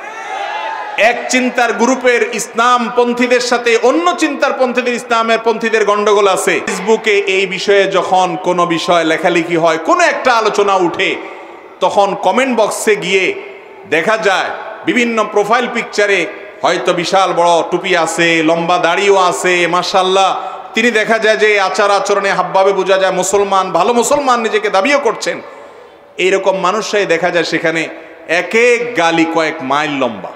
Speaker 1: এক চিন্তার গ্রুপের ইসলাম পন্থীদের সাথে অন্য চিন্তার পন্থীদের ইসলামের পন্থীদের গন্ডগোল আছে। ফেসবুকে এই বিষয়ে যখন কোনো বিষয় লেখালেখি হয়, কোনো একটা আলোচনা উঠে, তখন কমেন্ট বক্সে গিয়ে দেখা যায় বিভিন্ন প্রোফাইল পিকচারে হয়তো বিশাল বড় টুপি আছে, লম্বা দাড়িও আছে, মাশাআল্লাহ, তিনি দেখা যায় যে আচার আচরণে হাবভাবে বোঝা যায় মুসলমান, ভালো মুসলমান নিজেকে দাবিও করছেন। এইরকম মানুষরাই দেখা যায় সেখানে এক এক গালি কয়েক মাইল লম্বা।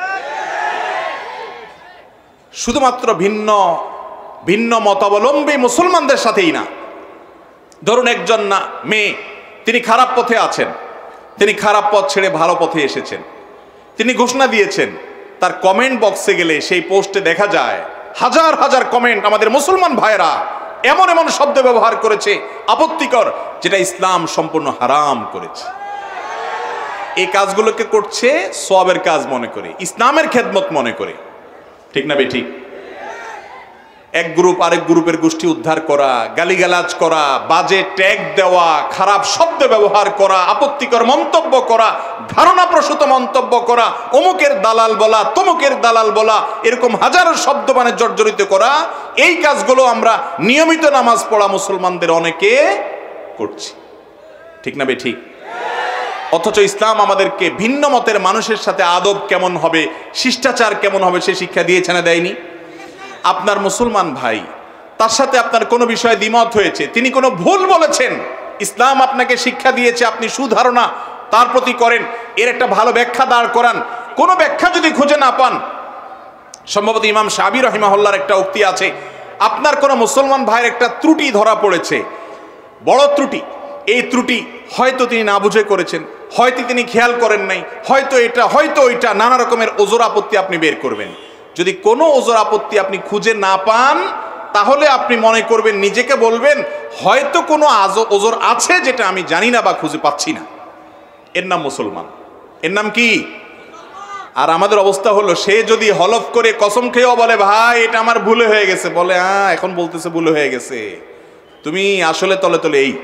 Speaker 1: শুধুমাত্র ভিন্ন ভিন্ন মতাবলম্বী মুসলমানদের সাথেই না। ধরুন একজন না মেয়ে, তিনি খারাপ পথে আছেন, তিনি খারাপ পথ ছেড়ে ভালো পথে এসেছেন, তিনি ঘোষণা দিয়েছেন, তার কমেন্ট বক্সে গেলে সেই পোস্টে দেখা যায় হাজার হাজার কমেন্ট, আমাদের মুসলমান ভাইয়েরা এমন এমন শব্দ ব্যবহার করেছে আপত্তিকর, যেটা ইসলাম সম্পূর্ণ হারাম করেছে। এই কাজগুলোকে করছে সওয়াবের কাজ মনে করে, ইসলামের খেদমত মনে করে। ঠিক না বেঠিক? এক গ্রুপ আরেক গ্রুপের গোষ্ঠী উদ্ধার করা, গালিগালাজ করা, বাজে ট্যাগ দেওয়া, খারাপ শব্দ ব্যবহার করা, আপত্তিকর মন্তব্য করা, ধারণাপ্রসূত মন্তব্য করা, অমুকের দালাল বলা, তমুকের দালাল বলা, এরকম হাজারো শব্দ মানে জর্জরিত করা, এই কাজগুলো আমরা নিয়মিত নামাজ পড়া মুসলমানদের অনেকে করছি। ঠিক না বেঠিক? অথচ ইসলাম আমাদেরকে ভিন্ন মতের মানুষের সাথে আদব কেমন হবে, শিষ্টাচার কেমন হবে সে শিক্ষা দিয়েছে না দেয়নি? আপনার মুসলমান ভাই, তার সাথে আপনার কোনো বিষয়ে দ্বিমত হয়েছে, তিনি কোনো ভুল বলেছেন, ইসলাম আপনাকে শিক্ষা দিয়েছে আপনি সুধারণা তার প্রতি করেন, এর একটা ভালো ব্যাখ্যা দাঁড় করান। কোনো ব্যাখ্যা যদি খুঁজে না পান, সম্ভবত ইমাম শাফি রাহিমাহুল্লাহর একটা উক্তি আছে, আপনার কোনো মুসলমান ভাইয়ের একটা ত্রুটি ধরা পড়েছে, বড় ত্রুটি, এই ত্রুটি হয়তো তিনি না বুঝে করেছেন, হয়তো তিনি খেয়াল করেন নাই, হয়তো এটা হয়তো ওইটা, নানা রকমের ওজর আপত্তি আপনি বের করবেন। যদি কোনো ওজর আপত্তি আপনি খুঁজে না পান, তাহলে আপনি মনে করবেন, নিজেকে বলবেন হয়তো কোনো আজ ওজর আছে যেটা আমি জানি না বা খুঁজে পাচ্ছি না। এর নাম মুসলমান। এর নাম কি? আর আমাদের অবস্থা হলো, সে যদি হলফ করে কসম খেয়েও বলে ভাই এটা আমার ভুলে হয়ে গেছে, বলে হ্যাঁ এখন বলতেছে ভুলে হয়ে গেছে, তুমি আসলে তলে তলে এই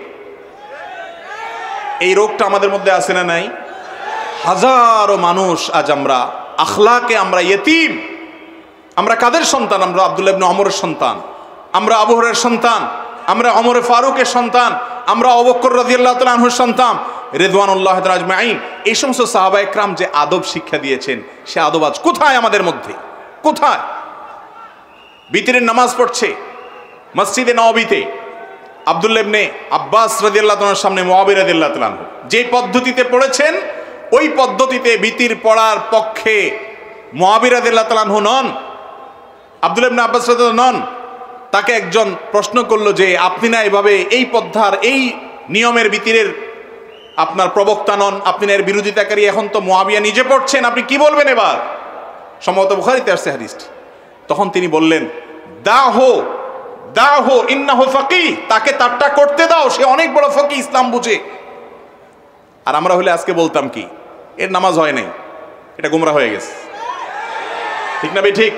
Speaker 1: এই রোগটা আমাদের মধ্যে আছে না নাই? হাজারো মানুষ আজ আমরা আখলাকে আমরা ইয়েতিম। আমরা কাদের সন্তান? আমরা আব্দুল্লাহ ইবনে ওমরের সন্তান, আমরা আবু হুরায়রার সন্তান, আমরা ওমরে ফারুকের সন্তান, আমরা আবু বকর রাদিয়াল্লাহু তাআলা আনহুর সন্তান, রিদওয়ানুল্লাহ তাআলা আজমাইন। এই সমস্ত সাহাবায়ে কেরাম যে আদব শিক্ষা দিয়েছেন, সে আদব আজ কোথায় আমাদের মধ্যে? কোথায়? বিতরের নামাজ পড়ছে মসজিদে নববীতে, আব্দুল্লাহ ইবনে আব্বাস রাদিয়াল্লাহু তাআলার সামনে মুআবিয়া রাদিয়াল্লাহু তাআলা যে পদ্ধতিতে পড়েছেন, ওই পদ্ধতিতে বিতির পড়ার পক্ষে মুআবিয়া রাদিয়াল্লাহু তাআলা নন, আব্দুল্লাহ ইবনে আব্বাস রাদিয়াল্লাহু নন। তাকে একজন প্রশ্ন করলো যে আপনি না এভাবে এই পদ্মার এই নিয়মের বিতিরের আপনার প্রবক্তা নন, আপনি না এর বিরোধিতাকারী, এখন তো মুআবিয়া নিজে পড়ছেন, আপনি কি বলবেন এবার? সম্ভবত বুখারীতে আসছে হাদিসটি। তখন তিনি বললেন দাহো দাহো ইন্নাহু ফাকিহ, তাকে তারটা করতে দাও, সে অনেক বড় ফকিহ, ইসলাম বুঝে। আর আমরা হলে আজকে বলতাম কি, এর নামাজ হয় নাই, এটা গোমরা হয়ে গেছে। ঠিক না বে ঠিক?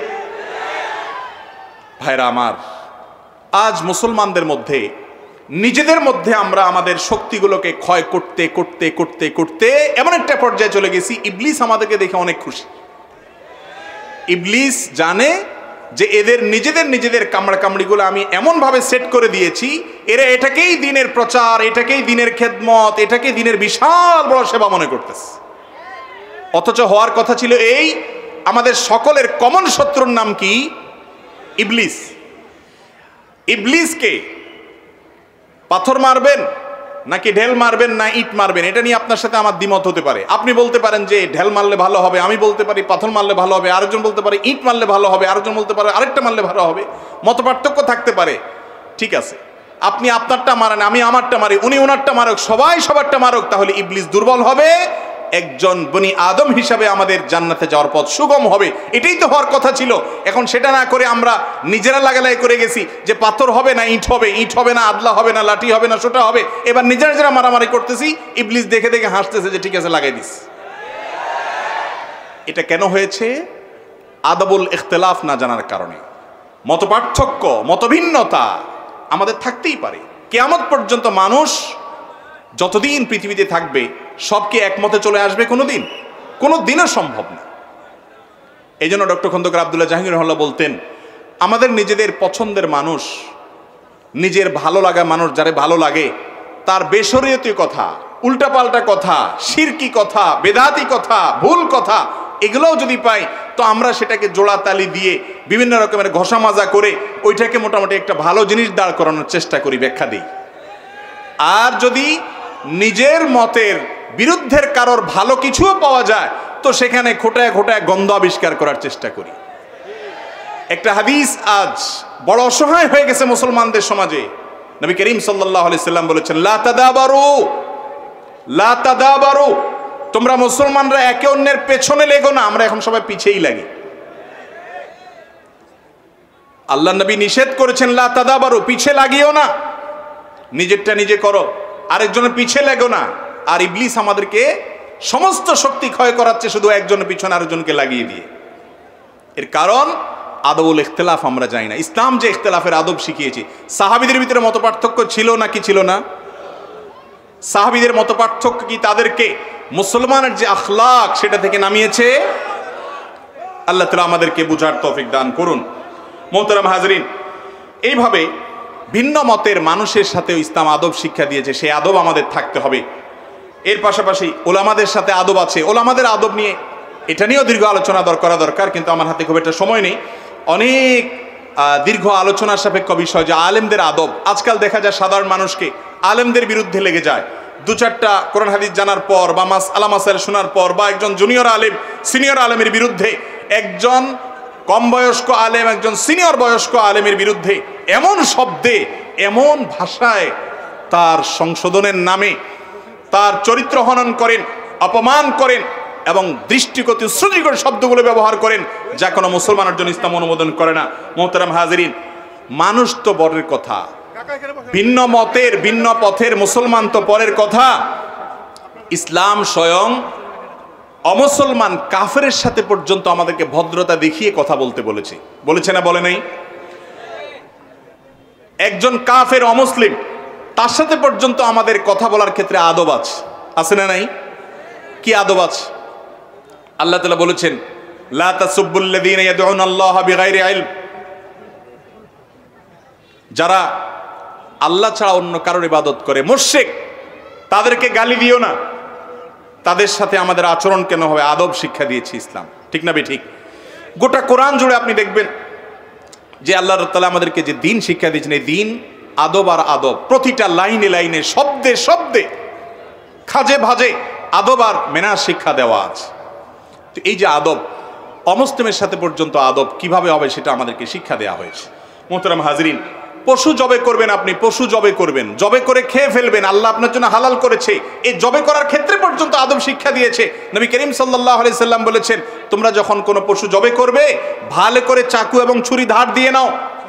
Speaker 1: ভাইরা আমার, আজ মুসলমানদের মধ্যে নিজেদের মধ্যে আমরা আমাদের শক্তিগুলোকে ক্ষয় করতে করতে করতে করতে এমন একটা পর্যায়ে চলে গেছি, ইবলিস আমাদেরকে দেখে অনেক খুশি। ইবলিস জানে যে এদের নিজেদের নিজেদের কামড়া কামড়িগুলো আমি এমনভাবে সেট করে দিয়েছি, এরা এটাকেই দিনের প্রচার, এটাকেই দিনের খেদমত, এটাকে দিনের বিশাল বড় সেবা মনে করতেছে। অথচ হওয়ার কথা ছিল এই, আমাদের সকলের কমন শত্রুর নাম কি? ইবলিস। ইবলিসকে পাথর মারবেন নাকি ঢেল মারবেন না ইট মারবেন, এটা নিয়ে আপনার সাথে আমার দ্বিমত হতে পারে। আপনি বলতে পারেন যে ঢেল মারলে ভালো হবে, আমি বলতে পারি পাথর মারলে ভালো হবে, আরেকজন বলতে পারে ইট মারলে ভালো হবে, আরেকজন বলতে পারে আরেকটা মারলে ভালো হবে। মত পার্থক্য থাকতে পারে, ঠিক আছে। আপনি আপনারটা মারেন, আমি আমারটা মারি, উনি ওনারটা মারুক, সবাই সবারটা মারুক, তাহলে ইবলিস দুর্বল হবে, একজন বনি আদম হিসাবে আমাদের জান্নাতে যাওয়ার পথ সুগম হবে। এটাই তো হওয়ার কথা ছিল। এখন সেটা না করে আমরা নিজেরা লাগালাই করে গেছি যে পাথর হবে না ইট হবে, ইট হবে না আদলা হবে না লাঠি হবে না সোটা হবে। এবার নিজেরা নিজেরা মারামারি করতেছি, ইবলিস দেখে দেখে হাসতেছে যে ঠিক আছে লাগাই দিস। এটা কেন হয়েছে? আদবুল ইখতিলাফ না জানার কারণে। মত পার্থক্য, মতভিন্নতা আমাদের থাকতেই পারে। কিয়ামত পর্যন্ত মানুষ যতদিন পৃথিবীতে থাকবে সবকে একমতে চলে আসবে কোনোদিন? কোনো দিনও সম্ভব না। এই জন্য ডক্টর খন্দকার আব্দুল্লাহ জাহাঙ্গীর রহমাল্লাহ বলতেন, আমাদের নিজেদের পছন্দের মানুষ, নিজের ভালো লাগা মানুষ যারে ভালো লাগে, তার বেশরীয়তীয় কথা, উল্টাপাল্টা কথা, শিরকি কথা, বেদাতি কথা, ভুল কথা, এগুলোও যদি পাই তো আমরা সেটাকে জোড়া তালি দিয়ে বিভিন্ন রকমের ঘষা মাজা করে ওইটাকে মোটামুটি একটা ভালো জিনিস দাঁড় করানোর চেষ্টা করি, ব্যাখ্যা দিই। আর যদি নিজের মতের বিরুদ্ধের কারোর ভালো কিছুও পাওয়া যায় তো সেখানে খোটায় খোটায় গন্ধ আবিষ্কার করার চেষ্টা করি। একটা হাদিস আজ বড় অসহায় হয়ে গেছে মুসলমানদের সমাজে। নবী করিম সাল্লাল্লাহু আলাইহি সাল্লাম বলেছেন, লা তাদাবারু লা তাদাবারু, তোমরা মুসলমানরা একে অন্যের পেছনে লেগো না। আমরা এখন সবাই পিছেই লাগি। আল্লাহ নবী নিষেধ করেছেন লা তাদাবারু, পিছে লাগিও না, নিজেরটা নিজে করো, আরেকজনের পিছে লেগো না। আর ইবলিস আমাদেরকে সমস্ত শক্তি ক্ষয় করাচ্ছে শুধু একজনের পিছনে আরেকজনকে লাগিয়ে দিয়ে। এর কারণ আদবুল ইখতিলাফ আমরা জানি না। ইসলাম যে ইখতিলাফের আদব শিখিয়েছে, সাহাবীদের ভিতরে মত পার্থক্য ছিল নাকি ছিল না? সাহাবীদের মত পার্থক্য কি তাদেরকে মুসলমানের যে আখলাক সেটা থেকে নামিয়েছে? আল্লাহ তাআলা আমাদেরকে বুঝার তৌফিক দান করুন। মোহতারাম হাজরিন, এইভাবে ভিন্ন মতের মানুষের সাথেও ইসলাম আদব শিক্ষা দিয়েছে, সেই আদব আমাদের থাকতে হবে। এর পাশাপাশি ওলামাদের সাথে আদব আছে, ওলামাদের আদব নিয়ে এটা নিয়েও দীর্ঘ আলোচনা করা দরকার, কিন্তু আমার হাতে খুব একটা সময় নেই। অনেক দীর্ঘ আলোচনার সাপেক্ষ বিষয় যে আলেমদের আদব। আজকাল দেখা যায় সাধারণ মানুষকে আলেমদের বিরুদ্ধে লেগে যায়। দু চারটা কোরআন হাদিস জানার পর বা মাস আলা মাসাইল শোনার পর বা একজন জুনিয়র আলেম সিনিয়র আলেমের বিরুদ্ধে, একজন কম বয়স্ক আলেম একজন সিনিয়র বয়স্ক আলেমের বিরুদ্ধে এমন শব্দে এমন ভাষায় তার সংশোধনের নামে তার চরিত্র হনন করেন, অপমান করেন এবং দৃষ্টিগত শ্রুতিকর শব্দগুলো ব্যবহার করেন যা কোনো মুসলমানের জন্য ইসলাম অনুমোদন করে না। মোহতারাম হাজিরিন, মানুষ তো বরের কথা, ভিন্ন মতের ভিন্ন পথের মুসলমান তো পরের কথা। ইসলাম স্বয়ং অমুসলমান কাফেরের সাথে পর্যন্ত আমাদেরকে ভদ্রতা দেখিয়ে কথা বলতে বলেছে, বলেছে না বলে নাই? একজন কাফের অমুসলিম তার সাথে পর্যন্ত আমাদের কথা বলার ক্ষেত্রে আদব আছে, আছে না নাই? কি আদব আছে? আল্লাহ তাআলা বলেছেন, লা তাসুব্বুল্লাযীনা ইয়াদউনা আল্লাহা বিগাইরি ইলম, যারা আল্লাহ ছাড়া অন্য কারোর ইবাদত করে, মুশরিক, তাদেরকে গালি দিও না। তাদের সাথে আমাদের আচরণ কেন হবে? আদব শিক্ষা দিয়েছে ইসলাম, ঠিক না বেঠিক? গোটা কোরআন জুড়ে আপনি দেখবেন যে আল্লাহ তাআলা আমাদেরকে যে দিন শিক্ষা দিয়েছেন, এই দিন আদব আর আদব, প্রতিটা লাইনে লাইনে, শব্দে শব্দে, খাজে ভাজে আদব আর মেনার শিক্ষা দেওয়া আছে। তো এই যে আদব, অমুসলিমের সাথে পর্যন্ত আদব কিভাবে হবে সেটা আমাদেরকে শিক্ষা দেওয়া হয়েছে। মোহতারাম হাজরিন, পশু জবে করবেন, আপনি পশু জবে করবেন, জবে করে খেয়ে ফেলবেন, আল্লাহ আপনার জন্য হালাল করেছে, এই জবে করার ক্ষেত্রে পর্যন্ত আদব শিক্ষা দিয়েছে। নবী করিম সাল্লাল্লাহু আলাইহি সাল্লাম বলেছেন, তোমরা যখন কোনো পশু জবে করবে, ভালো করে চাকু এবং ছুরি ধার দিয়ে নাও,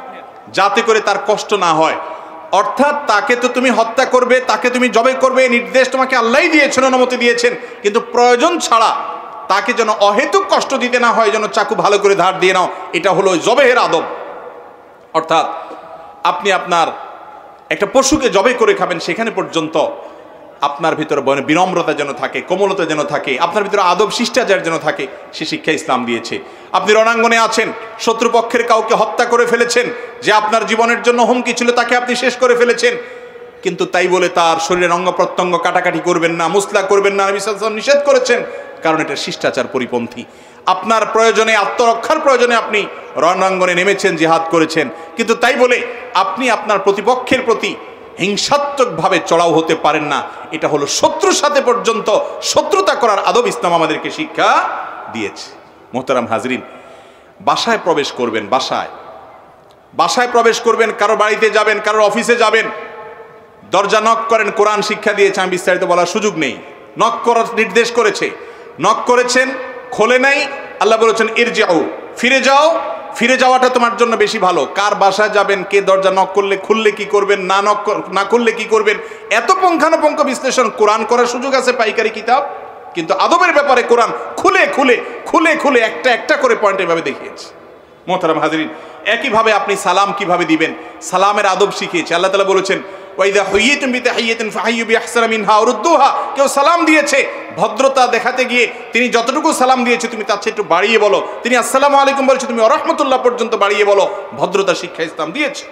Speaker 1: যাতে করে তার কষ্ট না হয়। অর্থাৎ তাকে তো তুমি হত্যা করবে, তাকে তুমি জবে করবে, নির্দেশ তোমাকে আল্লাহই দিয়েছেন, অনুমতি দিয়েছেন, কিন্তু প্রয়োজন ছাড়া তাকে যেন অহেতুক কষ্ট দিতে না হয়, যেন চাকু ভালো করে ধার দিয়ে নাও। এটা হলো জবেহের আদব। অর্থাৎ আপনি আপনার একটা পশুকে জবে করে খাবেন, সেখানে পর্যন্ত আপনার ভিতরে বিনম্রতা যেন থাকে, কোমলতা যেন থাকে, আপনার ভিতরে আদব শিষ্টাচার যেন থাকে, সে শিক্ষা ইসলাম দিয়েছে। আপনি রণাঙ্গনে আছেন, শত্রুপক্ষের কাউকে হত্যা করে ফেলেছেন, যে আপনার জীবনের জন্য হুমকি ছিল, তাকে আপনি শেষ করে ফেলেছেন, কিন্তু তাই বলে তার শরীরের অঙ্গ প্রত্যঙ্গ কাটাকাটি করবেন না, মুসলা করবেন না, নবী সাল্লাল্লাহু আলাইহি ওয়াসাল্লাম নিষেধ করেছেন, কারণ এটা শিষ্টাচার পরিপন্থী। আপনার প্রয়োজনে, আত্মরক্ষার প্রয়োজনে আপনি রণাঙ্গনে নেমেছেন, জিহাদ করেছেন, কিন্তু তাই বলে আপনি আপনার প্রতিপক্ষের প্রতি হিংসাত্মকভাবে চড়াও হতে পারেন না। এটা হলো শত্রুর সাথে পর্যন্ত শত্রুতা করার আদব ইসলাম আমাদেরকে শিক্ষা দিয়েছে। মোহতারাম হাজরিন, বাসায় প্রবেশ করবেন, বাসায় বাসায় প্রবেশ করবেন, কারো বাড়িতে যাবেন, কারো অফিসে যাবেন, দরজা নক করেন, কোরআন শিক্ষা দিয়েছে, আমি বিস্তারিত বলার সুযোগ নেই। নক করার নির্দেশ করেছে, নক করেছেন, খোলে নাই, আল্লাহ বলেছেন ইরজিউ, ফিরে যাও। ফিরে যাওয়াটা তোমার জন্য বেশি ভালো। কার বাসায় যাবেন, কে দরজা নক করলে খুললে কি করবেন, না নক না খুললে কি করবেন, এত পুঙ্খানুপুঙ্খ বিশ্লেষণ কোরআন করার সুযোগ আছে পাইকারি কিতাব, কিন্তু আদবের ব্যাপারে কোরআন খুলে খুলে খুলে খুলে একটা একটা করে পয়েন্ট এভাবে দেখিয়েছে। মোহতারাম হাজরিন, একইভাবে আপনি সালাম কিভাবে দিবেন, সালামের আদব শিখিয়েছে। আল্লাহ তাআলা বলেছেন, ওয়াইদা হুইয়িতুম বিতাহিয়াতিন ফাহাইয়ু বিআহসানা মিনহা আও রুদ্দুহা। কেউ সালাম দিয়েছে, ভদ্রতা দেখাতে গিয়ে তিনি যতটুকু সালাম দিয়েছে তুমি তার চেয়ে একটু বাড়িয়ে বলো। তিনি আসসালামু আলাইকুম বলেছে, তুমি ওয়া রাহমাতুল্লাহ পর্যন্ত বাড়িয়ে বলো। ভদ্রতা শিক্ষা ইসলাম দিয়েছে।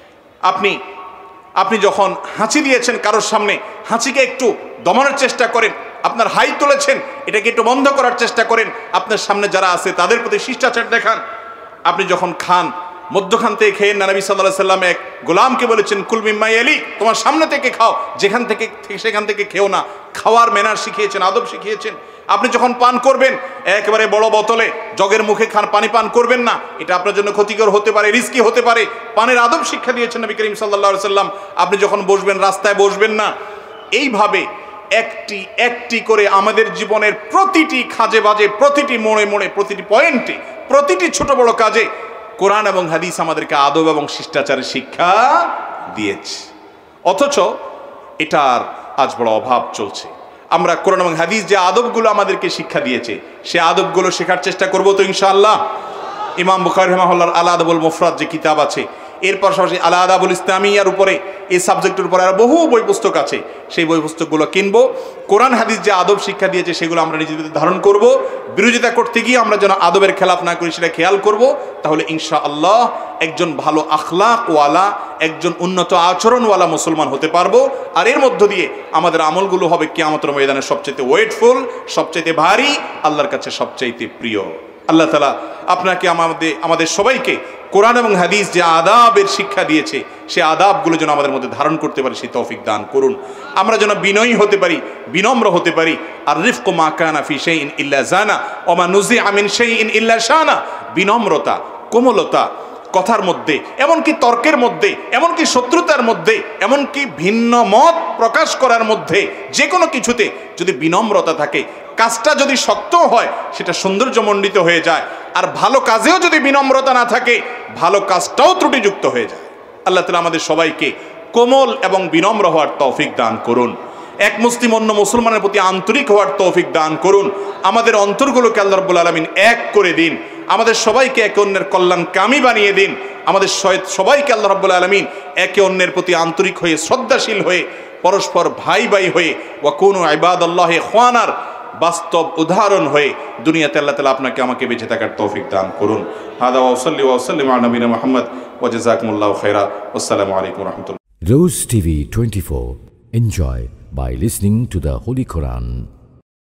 Speaker 1: আপনি আপনি যখন হাঁচি দিয়েছেন কারোর সামনে, হাঁচিকে একটু দমানোর চেষ্টা করেন। আপনার হাই তুলেছেন, এটাকে একটু বন্ধ করার চেষ্টা করেন। আপনার সামনে যারা আছে তাদের প্রতি শিষ্টাচার দেখান। আপনি যখন খান, মধ্যখান থেকে খেয়ে না, নবী সাল্লাল্লাহু আলাইহি ওয়াসাল্লাম এক গোলামকে বলেছেন, কুল মিম্মা ইয়ালি, তোমার সামনে থেকে খাও, যেখান থেকে সেখান থেকে খেও না। খাওয়ার ম্যানার শিখিয়েছেন, আদব শিখিয়েছেন। আপনি যখন পান করবেন, একেবারে বড় বোতলে জগের মুখে খান, পানি পান করবেন না, এটা আপনার জন্য ক্ষতিকর হতে পারে, রিস্কি হতে পারে। পানের আদব শিক্ষা দিয়েছেন নবী করিম সাল্লাল্লাহু আলাইহি ওয়াসাল্লাম। আপনি যখন বসবেন, রাস্তায় বসবেন না। এইভাবে একটি একটি করে আমাদের জীবনের প্রতিটি খাজে বাজে, প্রতিটি মোড়ে মোড়ে, প্রতিটি পয়েন্টে, প্রতিটি ছোট বড় কাজে কোরআন এবং হাদিস আমাদেরকে আদব এবং শিষ্টাচারের শিক্ষা দিয়েছে। অথচ এটার আজ বড় অভাব চলছে। আমরা কোরআন এবং হাদিস যে আদবগুলো আমাদেরকে শিক্ষা দিয়েছে, সে আদবগুলো শেখার চেষ্টা করব তো ইনশাআল্লাহ। ইমাম বুখারী রাহিমাহুল্লাহর আল আদাবুল মুফরাদ যে কিতাব আছে, এর পাশাপাশি আল আদাবুল ইসলামিয়ার উপরে, এই সাবজেক্টের উপরে আর বহু বই পুস্তক আছে। সেই বই পুস্তকগুলো কিনবো। কোরআন হাদিস যে আদব শিক্ষা দিয়েছে সেগুলো আমরা নিজেদের ধারণ করব। বিরোধিতা করতে গিয়ে আমরা যেন আদবের খেলাফ না করি সেটা খেয়াল করব। তাহলে ইনশাআল্লাহ একজন ভালো আখলাকওয়ালা, একজন উন্নত আচরণওয়ালা মুসলমান হতে পারবো। আর এর মধ্য দিয়ে আমাদের আমলগুলো হবে কিয়ামতের ময়দানে সবচেয়ে ওয়েটফুল, সবচেয়ে ভারী, আল্লাহর কাছে সবচাইতে প্রিয়। আল্লাহ তাআলা আপনাকে, আমাদের আমাদের সবাইকে কোরআন এবং হাদিস যে আদাবের শিক্ষা দিয়েছে, সে আদাবগুলো যেন আমাদের মধ্যে ধারণ করতে পারি, সেই তৌফিক দান করুন। আমরা যেন বিনয়ী হতে পারি, বিনম্র হতে পারি। আর রিফকু মা কানা ফি শাইইন ইল্লা জানা ওয়া মা নুজিআ মিন শাইইন ইল্লা শানা। বিনম্রতা, কোমলতা কথার মধ্যে, এমনকি তর্কের মধ্যে, এমনকি শত্রুতার মধ্যে, এমনকি ভিন্ন মত প্রকাশ করার মধ্যে, যে কোনো কিছুতে যদি বিনম্রতা থাকে, কাজটা যদি শক্ত হয় সেটা সৌন্দর্যমণ্ডিত হয়ে যায়। আর ভালো কাজেও যদি বিনম্রতা না থাকে, ভালো কাজটাও ত্রুটিযুক্ত হয়ে যায়। আল্লাহ তাআলা আমাদের সবাইকে কোমল এবং বিনম্র হওয়ার তৌফিক দান করুন। এক মুসলিম অন্য মুসলমানের প্রতি আন্তরিক হওয়ার তৌফিক দান করুন। আমাদের অন্তরগুলোকে আল্লাহ রাব্বুল আলামিন এক করে দিন। আমাদের সবাইকে একে অন্যের কল্যাণকামী বানিয়ে দিন। আমাদের সবাইকে আল্লাহ রাব্বুল আলামিন একে অন্যের প্রতি আন্তরিক হয়ে, শ্রদ্ধাশীল হয়ে, পরস্পর ভাই ভাই হয়ে, ওয়া কুনু ইবাদাল্লাহি ইখওয়ানার বাস্তব উদাহরণ হয়ে দুনিয়াতে আল্লাহ তাআলা আপনাকে আমাকে বেঁচে থাকার তৌফিক দান করুন। হাদা ওয়া সাল্লি ওয়া সাল্লিম আলা নবিনা মুহাম্মদ ওয়া জাযাকুমুল্লাহু খাইরা। আসসালামু আলাইকুম ওয়া রাহমাতুল্লাহ।
Speaker 2: Rose T V twenty-four. Enjoy by listening to the Holy Quran.